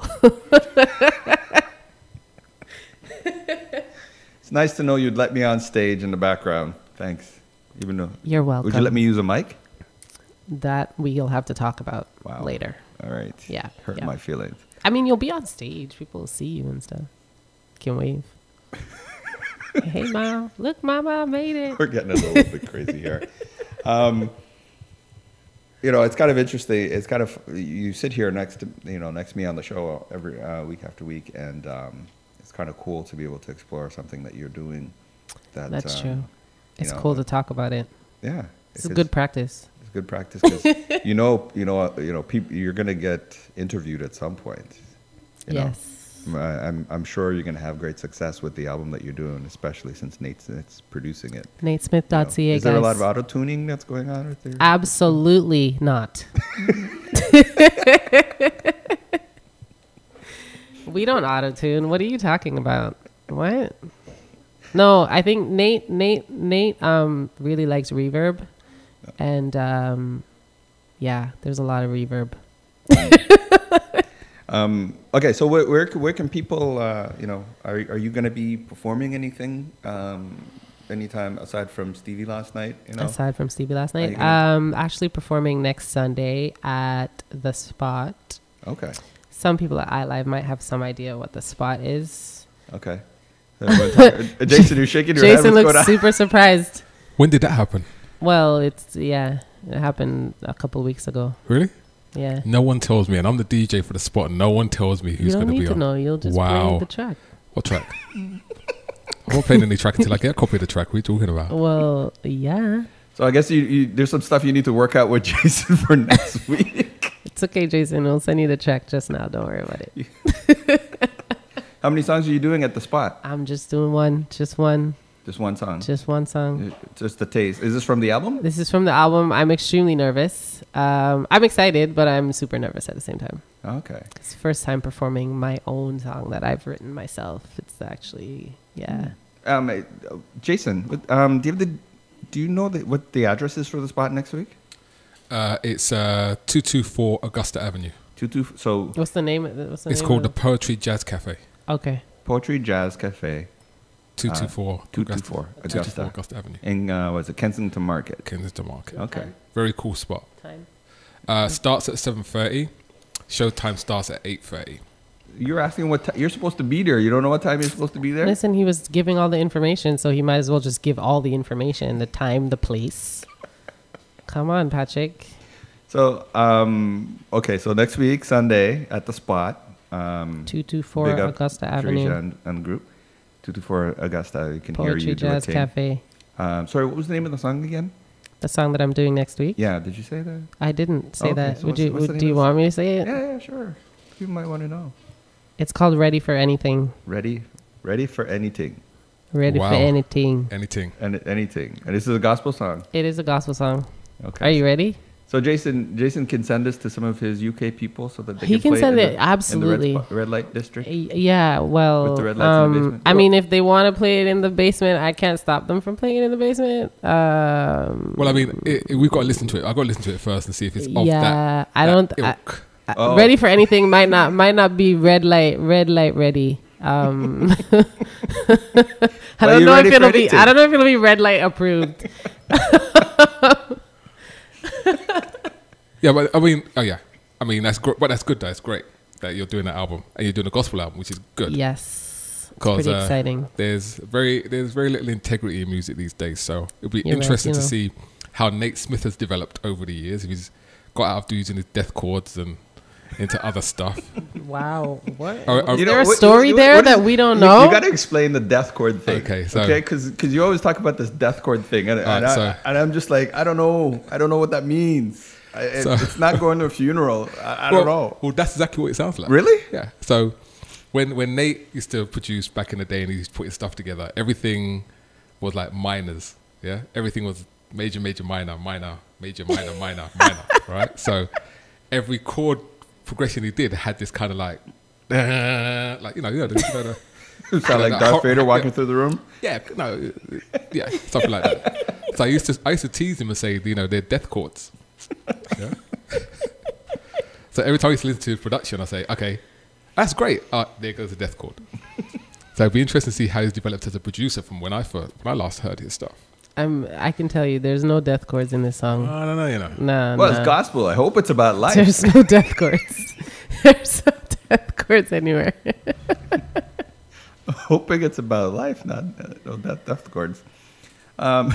It's nice to know you'd let me on stage in the background. Thanks. Even though. You're welcome. Would you let me use a mic? That we'll have to talk about wow. later. All right. Yeah. Hurt yeah. my feelings. I mean, you'll be on stage. People will see you and stuff. Can wave. Hey, Mom. Look, Mama, I made it. We're getting a little bit crazy here. Um, you know, it's kind of interesting. It's kind of, you sit here next to, you know, next to me on the show every uh, week after week, and um, it's kind of cool to be able to explore something that you're doing. That, That's um, true. It's know, cool to talk about it. Yeah. It's a good practice. It's good practice because you know, you know, uh, you know, people. You're gonna get interviewed at some point. You yes. know? I- I'm I'm sure you're gonna have great success with the album that you're doing, especially since Nate's it's producing it. nate smith dot c a, You know. Is there a lot guys. of auto tuning that's going on right there? Absolutely not. We don't auto tune. What are you talking about? What? No, I think Nate Nate Nate um really likes reverb, and um yeah, there's a lot of reverb. Um, okay, so where, where where can people uh, you know are are you going to be performing anything um, anytime aside from Stevie last night? You know, Aside from Stevie last Are you night, gonna- um, actually performing next Sunday at the Spot. okay, Some people at iLive might have some idea what the Spot is. okay. So we'll talk- uh, Jason, you're shaking your Jason head. What's looks going on? super surprised. When did that happen? Well, it's yeah, it happened a couple weeks ago. Really? Yeah. No one tells me, and I'm the D J for the spot. And no one tells me You who's don't going to need be to on. know. You'll just Wow. play the track. What track? I'm not playing any track until I get a copy of the track. What are you talking about? Well, yeah. So I guess you, you there's some stuff you need to work out with Jason for next week. It's okay, Jason. We'll send you the track just now. Don't worry about it. How many songs are you doing at the Spot? I'm just doing one. Just one. Just one song. Just one song. Just a taste. Is this from the album? This is from the album. I'm extremely nervous. Um, I'm excited, but I'm super nervous at the same time. Okay. It's the first time performing my own song that I've written myself. It's actually, yeah. Um, uh, Jason, what- um, do you have the, do you know the, what the address is for the Spot next week? Uh, it's uh, two two four Augusta Avenue. Two two. So What's the name? What's the It's name called the of Poetry Jazz Cafe. Okay. Poetry Jazz Cafe, two two four two two four two two four Augusta, Augusta Avenue, in uh, was it Kensington Market? Kensington Market. Okay. Very cool spot. Time. Uh, starts at seven thirty. Showtime starts at eight thirty. You're asking what ti you're supposed to be there. You don't know what time you're supposed to be there. Listen, he was giving all the information, so he might as well just give all the information, the time, the place. Come on, Patrick. So, um, okay, so next week, Sunday, at the Spot. Um, two two four big up Augusta Teresa Avenue. And, and group. two two four Augusta. You can hear Poetry you do a Jazz ting. Cafe. Um, sorry, what was the name of the song again? The song that I'm doing next week. Yeah, did you say that? I didn't say Okay, that. so Would what's- you? what's the Would, name do you of the want me to say it? Yeah, yeah, sure. People might want to know. It's called Ready for Anything. Ready, ready for anything, Ready Wow. for anything. Anything. and anything. And this is a gospel song. It is a gospel song. Okay. Are you ready? So Jason, Jason can send this to some of his U K people so that they He can, can play send in it, the, absolutely. in the red, spo- red light district. Y- Yeah, well, With the red lights in the um, basement? I Well- mean, if they want to play it in the basement, I can't stop them from playing it in the basement. Um, Well, I mean, it, it- we've got to listen to it. I've got to listen to it first and see if it's of yeah, that. I that don't. I, ilk. I- Oh. Ready for Anything might not might not be red light red light ready. Um, I Well, don't you know if ready for it'll be. anything? I don't know if it'll be red light approved. Yeah, but I mean, oh yeah, I mean that's gr- but that's good. That's great that you're doing that album and you're doing a gospel album, which is good. Yes, it's 'Cause, pretty uh, exciting. There's very there's very little integrity in music these days, so it'll be You're right, interesting you to know. see how Nate Smith has developed over the years. If he's got out of using his death chords and into other stuff. Wow, what? Oh, oh, Is You there know, a what- story what- there what is- that we don't you- know? You, got to explain the death chord thing. Okay, so- okay, because you always talk about this death chord thing, and, and, Alright, I, so- and I'm just like, I don't know, I don't know what that means. I, it, So- it's not going to a funeral. I, I well, don't know. Well, that's exactly what it sounds like. Really? Yeah. So when when Nate used to produce back in the day and he used to put his stuff together, everything was like minors. Yeah. Everything was major, major, minor, minor, major, minor, minor, minor. Right. So every chord progression he did had this kind of like, like you know, you know, the, you know the, You sound like that Darth hot- Vader walking yeah. through the room. yeah, no, yeah, something like that. So I used to I used to tease him and say, you know, they're death chords. Yeah. So every time I used to listen to his production, I say, okay, that's great. Uh, there goes the death chord. So it'd be interesting to see how he's developed as a producer from when I first, when I last heard his stuff. I'm, I can tell you, there's no death chords in this song. I don't know, you know. Nah, Well, nah. it's gospel. I hope it's about life. There's no death chords. There's no death chords anywhere. Hoping it's about life, not uh, no death, death chords. Um,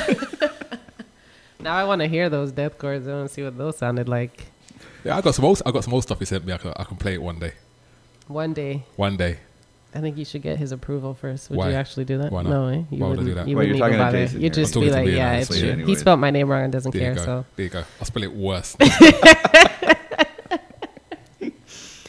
Now I want to hear those death chords. I want to see what those sounded like. Yeah, I got some old, I got some old stuff he sent me. I can, I can play it one day. One day, One day. I think you should get his approval first. Would Why? you actually do that? Why not? No, eh? You Why would I wouldn't. do that? You Well, wouldn't you're even talking to bother. Jason You'd here. just I'm be talking to like, Leon, yeah, honestly, it's true. anyways. He spelled my name wrong and doesn't There care. you go. So There you go. I'll spell it worse.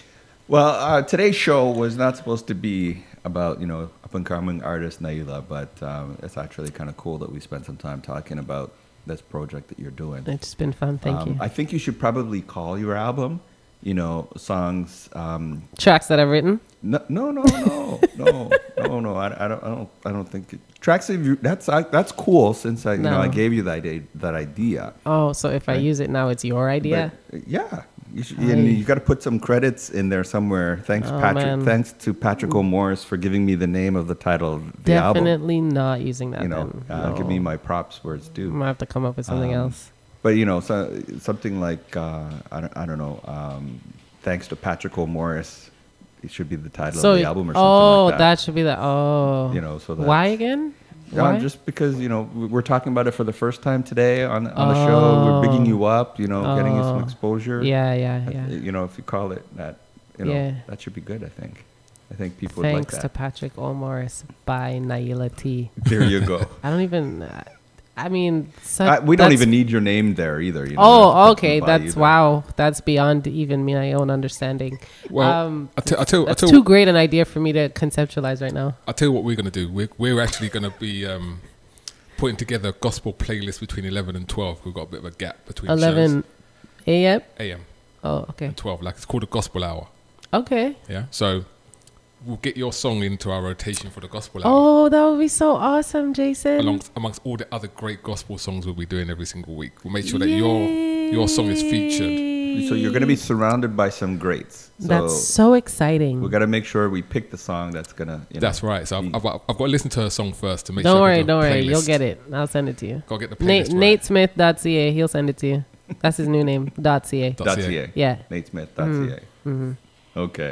Well, uh, today's show was not supposed to be about, you know, up-and-coming artist Naila, but um, it's actually kind of cool that we spent some time talking about this project that you're doing. It's been fun. Thank um, you. I think you should probably call your album, you know, songs. Um, Tracks that I've written. no, no, no, no, no, no, no. I, I don't, I don't, I don't think it, tracks. Of you, that's I, that's cool. Since I, you know, No. I gave you that idea, that idea. Oh, so if I Right. use it now, it's your idea? But, uh, yeah. You, should, Aye. and you got to put some credits in there somewhere. Thanks, Oh, Patrick. man. Thanks to Patrick O'Morris for giving me the name of the title of the album. Definitely not using that. You know, then. uh, give me No. my props where it's I'm due. gonna have to come up with something Um, else. But you know, so, something like uh, I don't, I don't know. Um, thanks to Patrick O'Morris, it should be the title So, of the album or something oh, like that. that should be the oh. You know, so why that's- again? Uh, Why? just because you know we- we're talking about it for the first time today on on the show, we're bigging you up. You know, getting you some Oh. exposure. yeah, yeah, I- yeah. You know, if you call it that, you know, Yeah. that should be good. I think. I think people would like Thanks that. to Patrick O'Morris by Naila T. There you go. I don't even. uh, I mean, so I, we don't that's- even need your name there either. You don't have to Oh, put okay. by That's either. wow. That's beyond even my own understanding. Well, um, I tell, I tell, I that's tell, too great an idea for me to conceptualize right now. I tell you what we're going to do. We're, we're actually going to be um, putting together a gospel playlist between eleven and twelve. We've got a bit of a gap between eleven a m. shows. A M Oh, okay. and twelve. Like it's called a gospel hour. Okay. Yeah. So we'll get your song into our rotation for the gospel hour. Oh, that would be so awesome, Jason. Amongst, amongst all the other great gospel songs we'll be doing every single week. We'll make sure that your your song is featured. So you're going to be surrounded by some greats. So That's so exciting. we got to make sure we pick the song that's gonna. You know, That's right. So I've, be- I've, I've got to listen to her song first to make Don't sure. I worry, get the don't worry. You'll playlist. get it. I'll send it to you. Got to get the Nate, playlist right. Nate Smith dot C A. He'll send it to you. That's his new name. Dot .ca. Dot dot .ca. .ca. Yeah. Nate Smith. Dot Mm-hmm. .ca. Okay.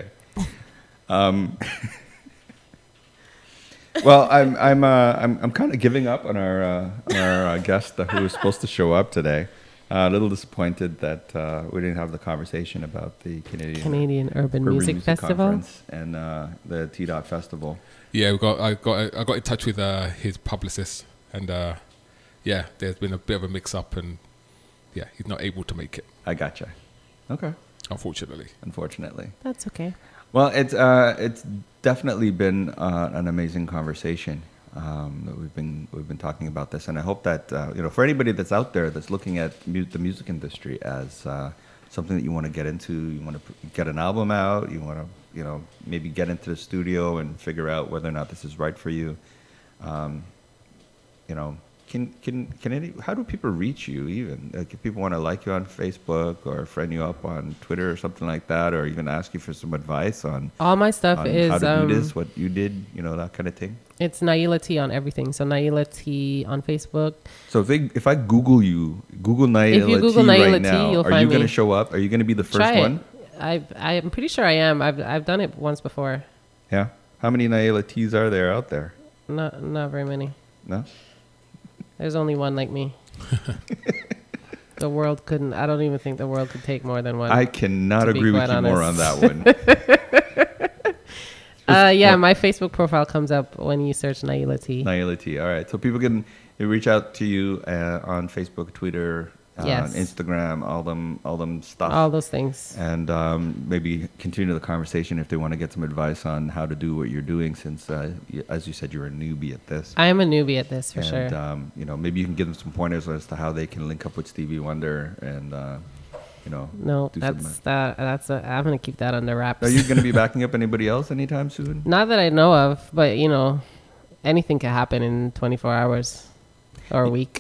Um, well, I'm I'm uh, I'm I'm kind of giving up on our uh, on our uh, guest uh, who was supposed to show up today. Uh, a little disappointed that uh, we didn't have the conversation about the Canadian, Canadian Urban, Urban Music, Festival. Conference and uh, the T Dot Festival. Yeah, we got. I got. I got in touch with uh, his publicist, and uh, yeah, there's been a bit of a mix-up, and yeah, he's not able to make it, I gotcha. Okay. unfortunately. Unfortunately. That's okay. Well, it's uh, it's definitely been uh, an amazing conversation um, that we've been we've been talking about this, and I hope that uh, you know for anybody that's out there that's looking at mu- the music industry as uh, something that you want to get into, you want to p- get an album out, you want to you know maybe get into the studio and figure out whether or not this is right for you. Um, you know, can can can any? How do people reach you? Even like if people want to like you on Facebook or friend you up on Twitter or something like that, or even ask you for some advice on All my stuff on is how to um, do this, what you did, you know, that kind of thing. it's Naila T on everything. So Naila T on Facebook. So if they, if I Google you, Google Naila If you Google T Naila right T, now, you'll are find you going to me. show up? Are you going to be the first Try one? it. I I'm pretty sure I am. I've I've done it once before. Yeah. How many Naila T's are there out there? Not not very many. No. There's only one like me. The world couldn't. I don't even think the world could take more than one. I cannot to be agree with you quite more on honest. that one. uh, yeah, Well- my Facebook profile comes up when you search Naila T. Naila T. All right. So people can reach out to you uh, on Facebook, Twitter, uh, Yes. on Instagram, all them, all them stuff. All those things. and um, maybe continue the conversation if they want to get some advice on how to do what you're doing, since, uh, y- as you said, you're a newbie at this. I am a newbie at this for and sure. um, you know, maybe you can give them some pointers as to how they can link up with Stevie Wonder, and uh, you know, No, do some- that's that. That's a, I'm gonna keep that under wraps. Are you going to be backing up anybody else anytime soon? Not that I know of, but you know, anything can happen in twenty-four hours or a week.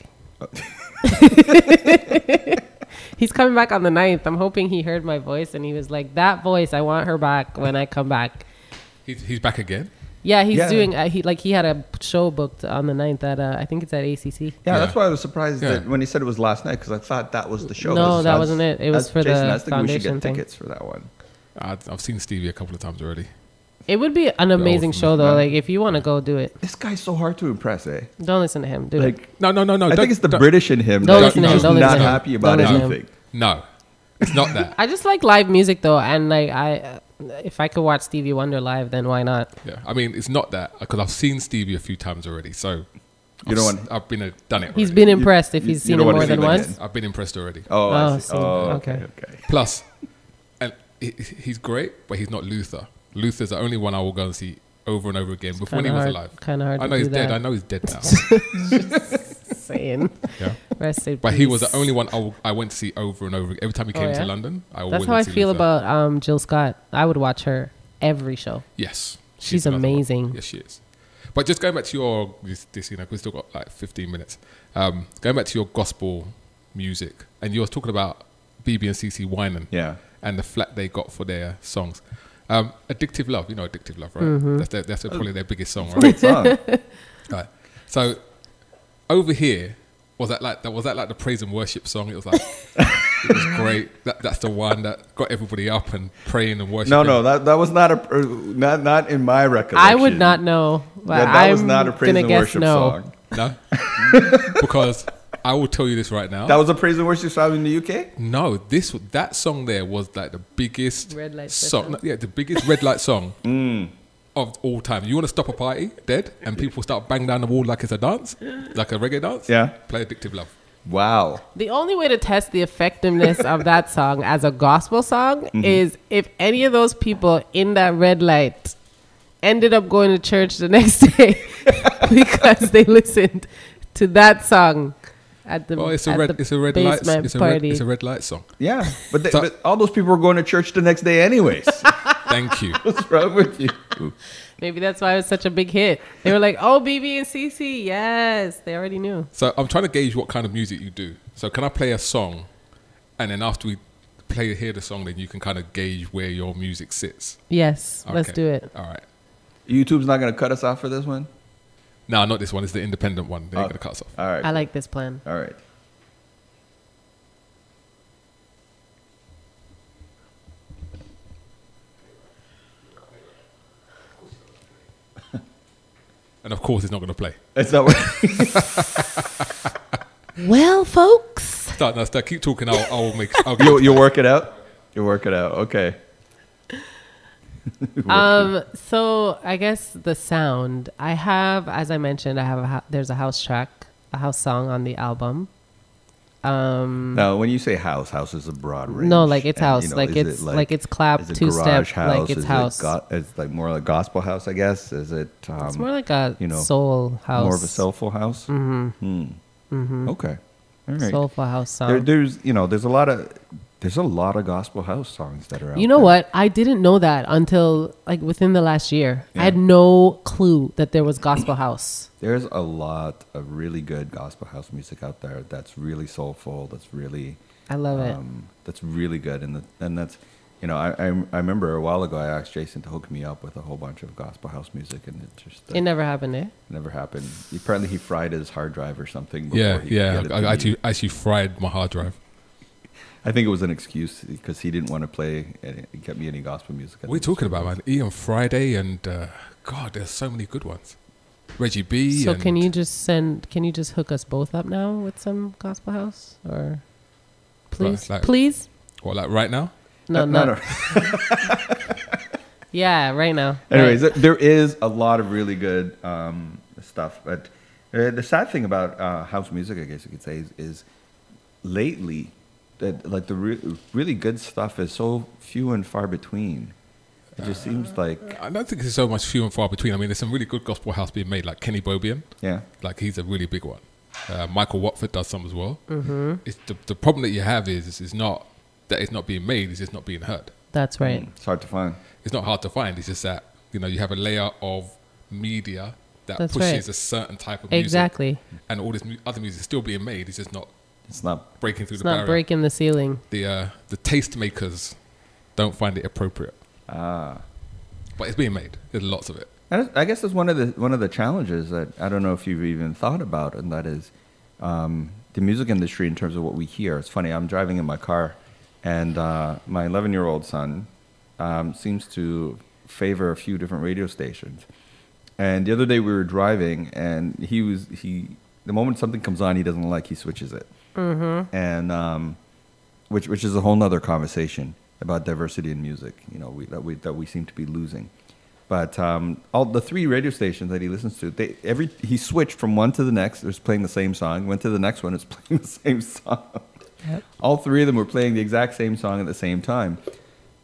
He's coming back on the ninth. I'm hoping he heard my voice and he was like, "That voice, I want her back when I come back." He's he's back again. Yeah, he's Yeah. doing. Uh, he like he had a show booked on the ninth at uh, I think it's at A C C. Yeah, Yeah. that's why I was surprised Yeah. that when he said it was last night, because I thought that was the show. No, That's- that that's- wasn't it. It was that's- for the Jason, I think we should foundation get thing. tickets for that one. I, I've seen Stevie a couple of times already. It would be an amazing awesome. show though. Yeah. Like if you want to go do it, This guy's so hard to impress, eh? don't listen to him. Do it. Like, No, no, no, no. I don't- think it's the don't- British in him. Don't that listen to he's him, just don't not listen to him. happy about Don't listen to him. anything. No, it's not that. I just like live music though, and like I, uh, if I could watch Stevie Wonder live, then why not? Yeah, I mean, it's not that because I've seen Stevie a few times already. So You I've, don't s- want- I've been uh, done it. He's already. been impressed if you- he's you seen don't it wanna more see than him once. again. I've been impressed already. Oh, Oh, I see. see. Oh, okay, Okay. okay. Plus, and he, he's great, but he's not Luther. Luther's the only one I will go and see over and over again before when he Kinda was hard- alive. kinda hard I to know he's do dead. that. I know he's dead now. Saying. Yeah. Rest in But he was peace. the only one I, w- I went to see over and over again. Every time he Oh, came yeah? to London, I always That's went how I to see feel Luther. about um, Jill Scott. I would watch her every show. Yes. She's another one. amazing. Yes, she is. But just going back to your, this, this you know, we've still got like fifteen minutes. Um, going back to your gospel music, and you were talking about B B and C C Winan Yeah. and the flat they got for their songs. Um, Addictive Love, you know Addictive Love, right? Mm-hmm. That's, their, that's their, probably their biggest song, right? Great song. Right. So over here, was that like that? Was that like the praise and worship song? It was like it was great. That, that's the one that got everybody up and praying and worshiping. No, no, that that was not a uh, not not in my recollection. I would not know. But That, that was I'm not a praise gonna and guess worship no. song. No, because I will tell you this right now. That was a praise and worship song in the U K. No, this that song there was like the biggest Red light song. special. no, Yeah, the biggest red light song Mm. of all time. You want to stop a party dead and people start banging down the wall like it's a dance, like a reggae dance? Yeah. Play Addictive Love. Wow. The only way to test the effectiveness of that song as a gospel song Mm-hmm. is if any of those people in that red light ended up going to church the next day because they listened to that song at the Well, it's a at red. the It's a red light. basement It's a red, party. it's a red light song. Yeah, but, they, So- but all those people were going to church the next day anyways. Thank you. What's wrong with you? Maybe that's why it was such a big hit. They were like, "Oh, B B and C C, yes." They already knew. So I'm trying to gauge what kind of music you do. So can I play a song, and then after we play hear the song, then you can kind of gauge where your music sits. Yes, let's Okay. do it. All right. YouTube's not going to cut us off for this one? No, not this one. It's the independent one. They're Oh. going to cut us off. All right. I like this plan. All right. And of course, it's not going to play. It's not working. Well, folks, Start, no, start, keep talking. I'll, I'll make. I'll you'll, you'll work it out? You'll work it out. Okay. um, so I guess the sound I have, as I mentioned, I have a hou- there's a house track, a house song on the album. Um, Now, when you say house, house is a broad range. no, like it's And, house, you know, like is it's it like, it's clap, is it two step, garage house? like it's Is it house. go- it's like more like gospel house, I guess. Is it? Um, it's more like a you know, soul house, more of a soulful house. Mm-hmm. Hmm. Mm-hmm. Okay. All right. soulful house song. There, there's you know there's a lot of there's a lot of gospel house songs that are out You know there. what? I didn't know that until like within the last year. Yeah. I had no clue that there was gospel house. There's a lot of really good gospel house music out there that's really soulful. That's really I love it. um, that's really good, and the, and that's you know I, I I remember a while ago I asked Jason to hook me up with a whole bunch of gospel house music, and it just uh, It never happened, eh? never happened. Apparently he fried his hard drive or something. before Yeah, he could yeah. get it to I, I me. actually actually fried my hard drive. I think it was an excuse because he didn't want to play any, get me any gospel music. What are you talking about, man? Ian Friday and uh, God, there's so many good ones. Reggie B. So and can you just send? Can you just hook us both up now with some gospel house, or please, like- please? What, like right now? No, Uh, no, no, no. Yeah, right now. Anyways, Right. there is a lot of really good um, stuff. But uh, the sad thing about uh, house music, I guess you could say, is, is lately, that like the re- really good stuff is so few and far between. It just seems like, I don't think it's so much few and far between. I mean, there's some really good gospel house being made, like Kenny Bobian. yeah, Like he's a really big one. Uh, Michael Watford does some as well. Mm-hmm. It's the, the problem that you have is, is it's not that it's not being made; it's just not being heard. That's right. it's hard to find. It's not hard to find. It's just that you know you have a layer of media that That's pushes right. a certain type of music, Exactly. and all this mu- other music is still being made. It's just not It's not. breaking through It's the not barrier. breaking the ceiling. The uh, the taste makers don't find it appropriate, Ah. but it's being made. There's lots of it. And I guess that's one of the one of the challenges that I don't know if you've even thought about, and that is um, the music industry in terms of what we hear. It's funny. I'm driving in my car, and uh, my eleven-year-old son um, seems to favor a few different radio stations. And the other day we were driving, and he was he. The moment something comes on he doesn't like, he switches it, mm-hmm. and um, which which is a whole nother conversation about diversity in music. You know, we, that we that we seem to be losing. But um, all the three radio stations that he listens to, they every he switched from one to the next. It was playing the same song. Went to the next one. It's playing the same song. Yep. All three of them were playing the exact same song at the same time.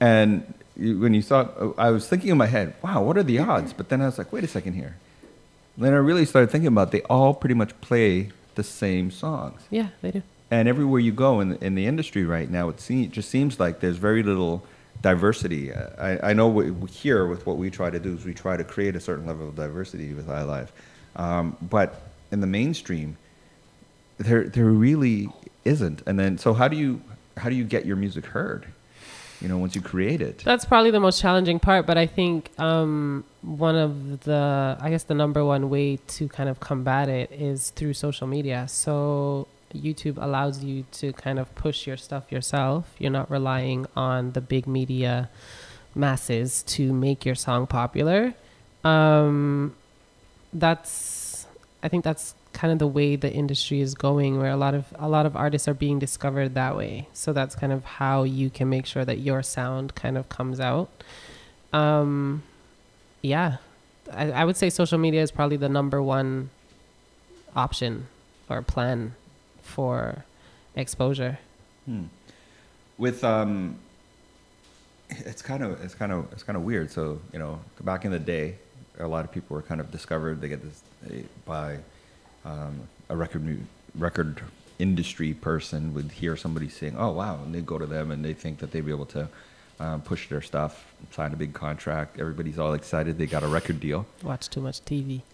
And you, when you thought, I was thinking in my head, wow, what are the odds? But then I was like, wait a second here. Then I really started thinking about they all pretty much play the same songs. Yeah, they do. And everywhere you go in the, in the industry right now, it, se- it just seems like there's very little diversity. Uh, I, I know we, we here with what we try to do is we try to create a certain level of diversity with iLive. Um, but in the mainstream, there there really isn't. And then, so how do you how do you get your music heard? You know, once you create it. That's probably the most challenging part, but I think um, one of the, I guess the number one way to kind of combat it is through social media. So YouTube allows you to kind of push your stuff yourself. You're not relying on the big media masses to make your song popular. Um, that's, I think that's kind of the way the industry is going, where a lot of a lot of artists are being discovered that way. So that's kind of how you can make sure that your sound kind of comes out. Um, yeah, I, I would say social media is probably the number one option or plan for exposure. Hmm. With um, it's kind of it's kind of it's kind of weird. So you know, back in the day, a lot of people were kind of discovered. They get this they, by um, a record mu- record industry person would hear somebody saying, "Oh wow," and they go to them and they think that they'd be able to um, push their stuff, sign a big contract. Everybody's all excited. They got a record deal. Watch too much T V.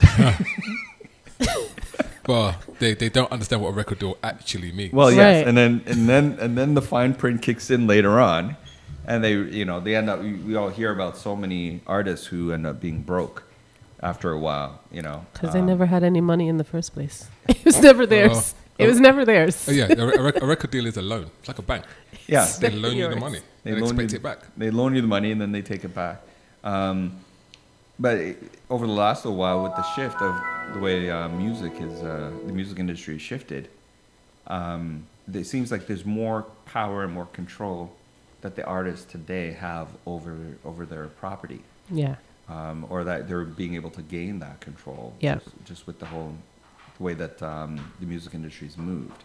Well, they, they don't understand what a record deal actually means. Well, yes, Right. and then and then and then the fine print kicks in later on, and they you know they end up. We, we all hear about so many artists who end up being broke after a while. You know, Because they Um, never had any money in the first place. It was never theirs. Oh. It was never theirs. Oh, yeah, a, a, rec- a record deal is a loan. It's like a bank. Yeah, They loan you the yours. money They and loan expect you- it back. They loan you the money and then they take it back. Um, but it, over the last little while, with the shift of the way uh, music is, uh, the music industry has shifted, um, it seems like there's more power and more control that the artists today have over over their property, Yeah. um, or that they're being able to gain that control. Yeah. Just, just with the whole the way that um, the music industry's moved.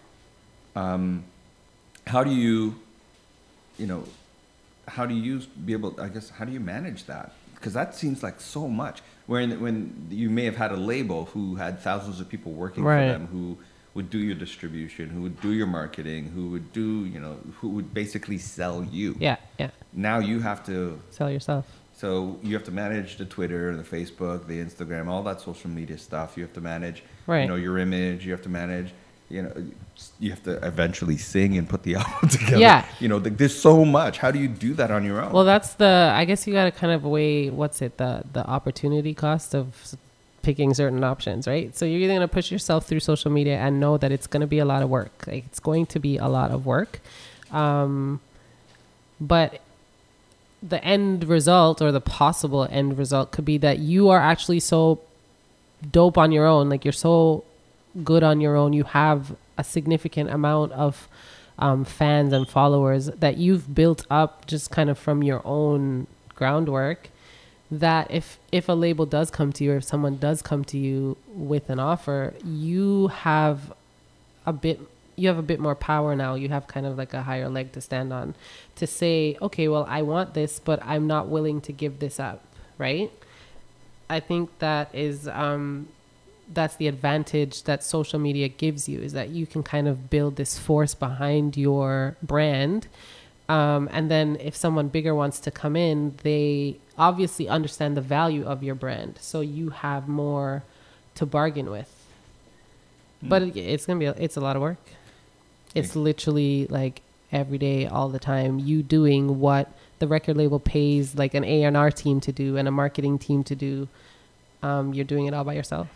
Um, how do you, you know, how do you use, be able, I guess, how do you manage that? Because that seems like so much. When when you may have had a label who had thousands of people working Right. for them, who would do your distribution, who would do your marketing, who would do, you know, who would basically sell you. Yeah. Yeah. Now you have to, Sell yourself. so you have to manage the Twitter, the Facebook, the Instagram, all that social media stuff. You have to manage, Right. you know, your image. You have to manage, you know, you have to eventually sing and put the album together. Yeah. You know, th- there's so much. How do you do that on your own? Well, that's the, I guess you got to kind of weigh, what's it, the, the opportunity cost of s- picking certain options, right? So you're either going to push yourself through social media and know that it's going to be a lot of work. Like, it's going to be a lot of work. Um, but the end result, or the possible end result, could be that you are actually so dope on your own. Like, you're so good on your own. You have a significant amount of um, fans and followers that you've built up just kind of from your own groundwork, that if if a label does come to you, or if someone does come to you with an offer, you have a bit you have a bit more power now. You have kind of like a higher leg to stand on, to say, okay, well, I want this, but I'm not willing to give this up, right? I think that is um, that's the advantage that social media gives you, is that you can kind of build this force behind your brand. Um, and then if someone bigger wants to come in, they obviously understand the value of your brand. So you have more to bargain with. Mm. But it, it's going to be, a, it's a lot of work. It's literally like every day, all the time, you doing what the record label pays like an A and R team to do and a marketing team to do. Um, you're doing it all by yourself.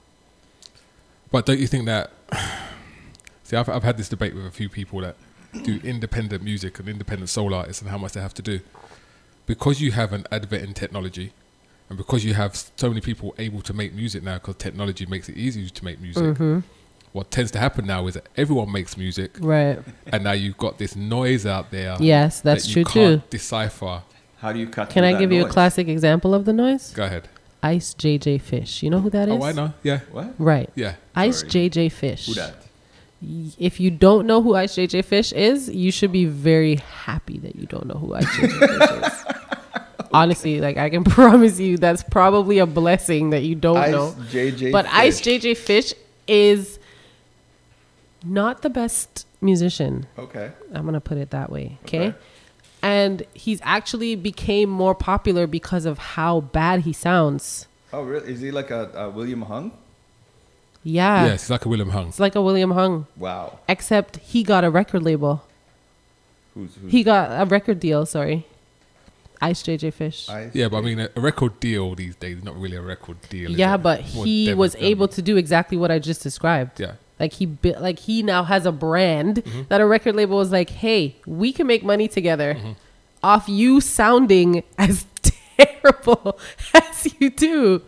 But don't you think that... See, I've, I've had this debate with a few people that do independent music and independent soul artists and how much they have to do. Because you have an advent in technology, and because you have so many people able to make music now, because technology makes it easy to make music, Mm-hmm. what tends to happen now is that everyone makes music, Right. and now you've got this noise out there. Yes, that's that you true can't too. decipher. How do you cut Can through I that give you a noise? classic example of the noise? Go ahead. Ice J J Fish. You know who that is? Oh, I know. Yeah. What? Right. Yeah. Ice Sorry. J J Fish. Who that? if you don't know who Ice J J Fish is, you should be very happy that you don't know who Ice J J Fish is. Honestly, like I can promise you, that's probably a blessing that you don't Ice know. J J but Fish. Ice J J Fish is not the best musician. Okay. I'm gonna put it that way. Okay. Okay. And he's actually became more popular because of how bad he sounds. Oh, really? Is he like a, a William Hung? Yeah. Yes, it's like a William Hung. It's like a William Hung. Wow. Except he got a record label. Who's, who's He got a record deal, sorry. Ice J J Fish. Ice Yeah, but I J- mean, a, a record deal these days is not really a record deal. is Yeah, it? but More he Devin was Tillman. able to do exactly what I just described. Yeah. Like he bi- like he now has a brand Mm-hmm. that a record label was like, "Hey, we can make money together off you sounding as terrible as you do."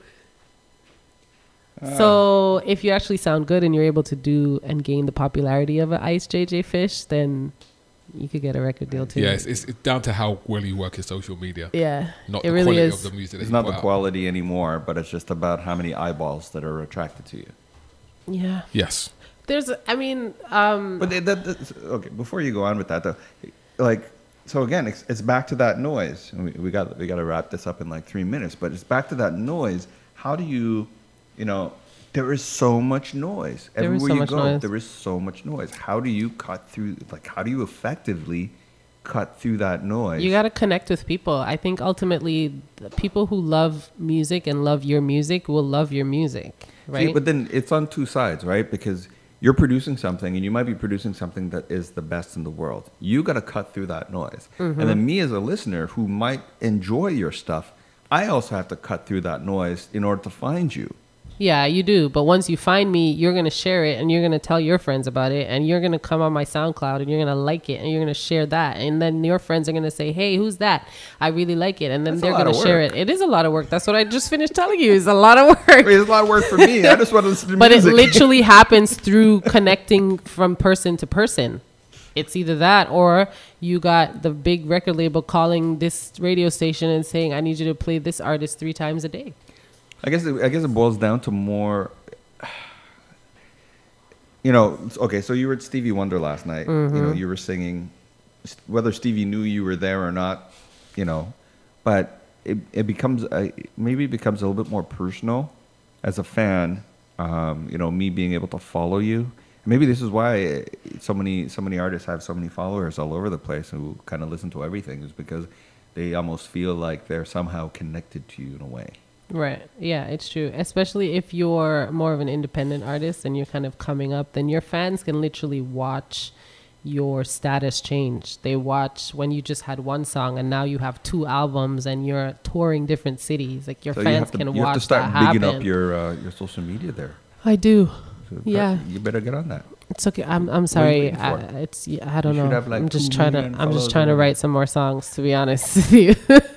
So if you actually sound good and you're able to do and gain the popularity of an Ice J J Fish, then you could get a record deal too. Yeah, it's, it's, it's down to how well you work your social media, Yeah, not it the really quality is. of the music. that It's you not put the out. quality anymore, but it's just about how many eyeballs that are attracted to you. Yeah, Yes. there's. I mean, um, But that, that, that's- okay, before you go on with that, though, like, so again, it's, it's back to that noise. And We, we got we got to wrap this up in like three minutes, but it's back to that noise. How do you, you know, there is so much noise There is everywhere so you much go. noise. There is so much noise. How do you cut through? Like, how do you effectively cut through that noise? you got to connect with people. I think ultimately, the people who love music and love your music will love your music, right? See, but then it's on two sides, right? Because you're producing something, and you might be producing something that is the best in the world. You got to cut through that noise. Mm-hmm. And then me as a listener who might enjoy your stuff, I also have to cut through that noise in order to find you. Yeah, you do. But once you find me, you're going to share it and you're going to tell your friends about it. And you're going to come on my SoundCloud and you're going to like it and you're going to share that. And then your friends are going to say, hey, who's that? I really like it. And then That's a they're lot going to of share work. it. It is a lot of work. That's what I just finished telling you. It's a lot of work. I mean, it's a lot of work for me. I just want to listen to But it music. literally happens through connecting from person to person. It's either that or you got the big record label calling this radio station and saying, I need you to play this artist three times a day. I guess it, I guess it boils down to more. You know, okay. So you were at Stevie Wonder last night. You know, you were singing, whether Stevie knew you were there or not. You know, but it it becomes a, maybe it becomes a little bit more personal as a fan. Um, you know, me being able to follow you. Maybe this is why so many so many artists have so many followers all over the place who kind of listen to everything, is because they almost feel like they're somehow connected to you in a way. Right. Yeah, it's true. Especially if you're more of an independent artist and you're kind of coming up, then your fans can literally watch your status change. They watch when you just had one song and now you have two albums and you're touring different cities. Like your So you fans have to, can you watch have to start that bigging happen. up your uh, your social media there. I do. So Yeah. You better get on that. It's okay. I'm I'm you sorry. waiting for? I, it's yeah, I don't You should know. have, like, I'm just two trying to million I'm just followers trying to or write some more songs, to be honest with you.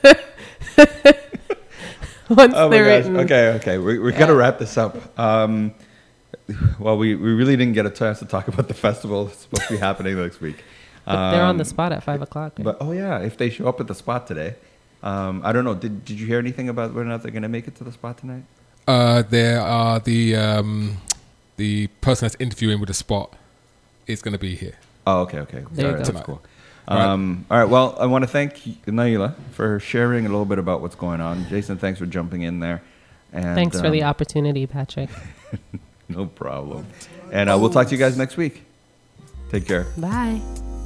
Once Oh my they're gosh. written. Okay, okay. We we got to Yeah. wrap this up. Um, well, we, we really didn't get a chance to talk about the festival. It's supposed to be happening next week. But they're on the Um, spot at five o'clock. Right? But oh yeah, if they show up at the spot today, um, I don't know. Did did you hear anything about whether or not they're going to make it to the spot tonight? Uh, there are the um, the person that's interviewing with the spot is going to be here. Oh, okay, okay. There you All right, go. that's cool. All right. Um, all right. Well, I want to thank Naila for sharing a little bit about what's going on. Jason, thanks for jumping in there. And, Thanks for the um, opportunity, Patrick. No problem. And uh, we'll talk to you guys next week. Take care. Bye.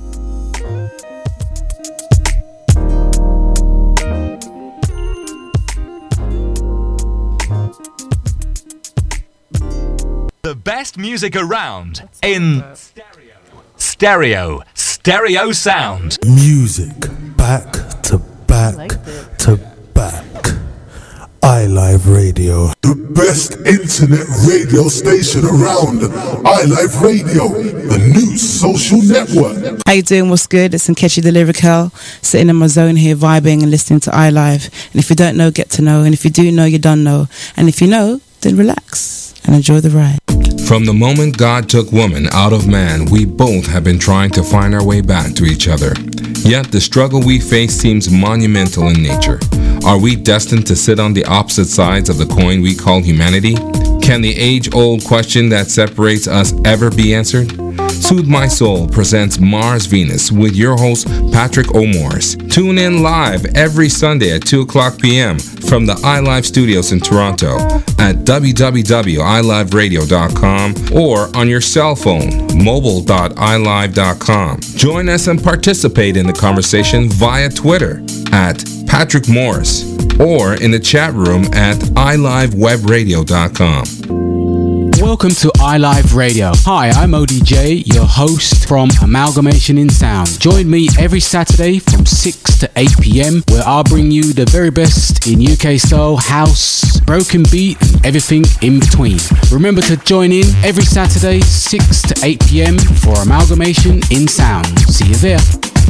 The best music around in stereo, stereo sound. Music back to back Liked it. to back. iLive Radio. The best internet radio station around. iLive Radio, the new social network. How you doing? What's good? It's Nkechi the Lyrical, sitting in my zone here, vibing and listening to iLive. And if you don't know, get to know. And if you do know, you don't know. And if you know, then relax and enjoy the ride. From the moment God took woman out of man, we both have been trying to find our way back to each other. Yet the struggle we face seems monumental in nature. Are we destined to sit on the opposite sides of the coin we call humanity? Can the age-old question that separates us ever be answered? Soothe My Soul presents Mars Venus with your host Patrick O'Morris. Tune in live every Sunday at two o'clock p.m. from the iLive studios in Toronto at w w w dot i live radio dot com or on your cell phone, mobile dot i live dot com. Join us and participate in the conversation via Twitter at Patrick Morris or in the chat room at i live web radio dot com. Welcome to iLive Radio. Hi, I'm O D J, your host from Amalgamation in Sound. Join me every Saturday from six to eight p.m. where I'll bring you the very best in U K soul, house, broken beat and everything in between. Remember to join in every Saturday six to eight p.m. for Amalgamation in Sound. See you there.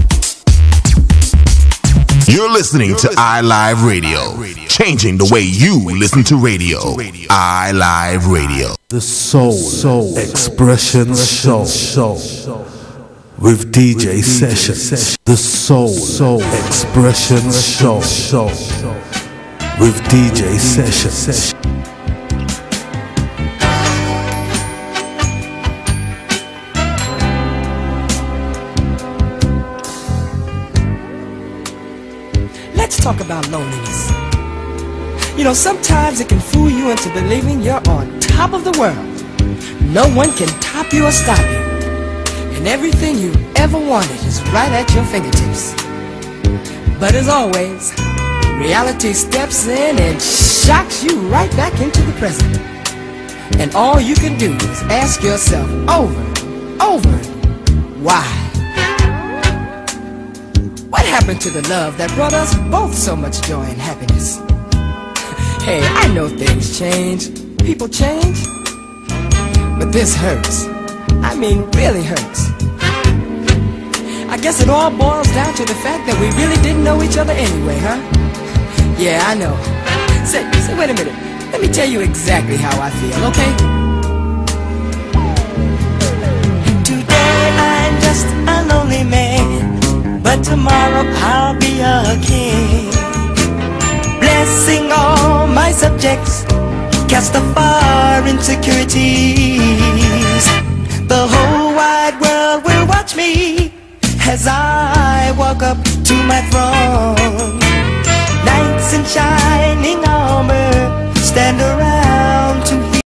You're listening to iLive Radio, changing the way you listen to radio. iLive Radio. The Soul, Soul Expression Show, Show with D J Sessions. The Soul, Soul Expression Show, Show with D J Sessions. Let's talk about loneliness. You know, sometimes it can fool you into believing you're on top of the world. No one can top you or stop you. And everything you ever wanted is right at your fingertips. But as always, reality steps in and shocks you right back into the present. And all you can do is ask yourself over, over, why? What happened to the love that brought us both so much joy and happiness? Hey, I know things change, people change, but this hurts. I mean, really hurts. I guess it all boils down to the fact that we really didn't know each other anyway, huh? Yeah, I know. Say, say, wait a minute. Let me tell you exactly how I feel, okay? Today I'm just a lonely man, but tomorrow I'll be a king. Blessing all my subjects, cast afar insecurities. The whole wide world will watch me as I walk up to my throne.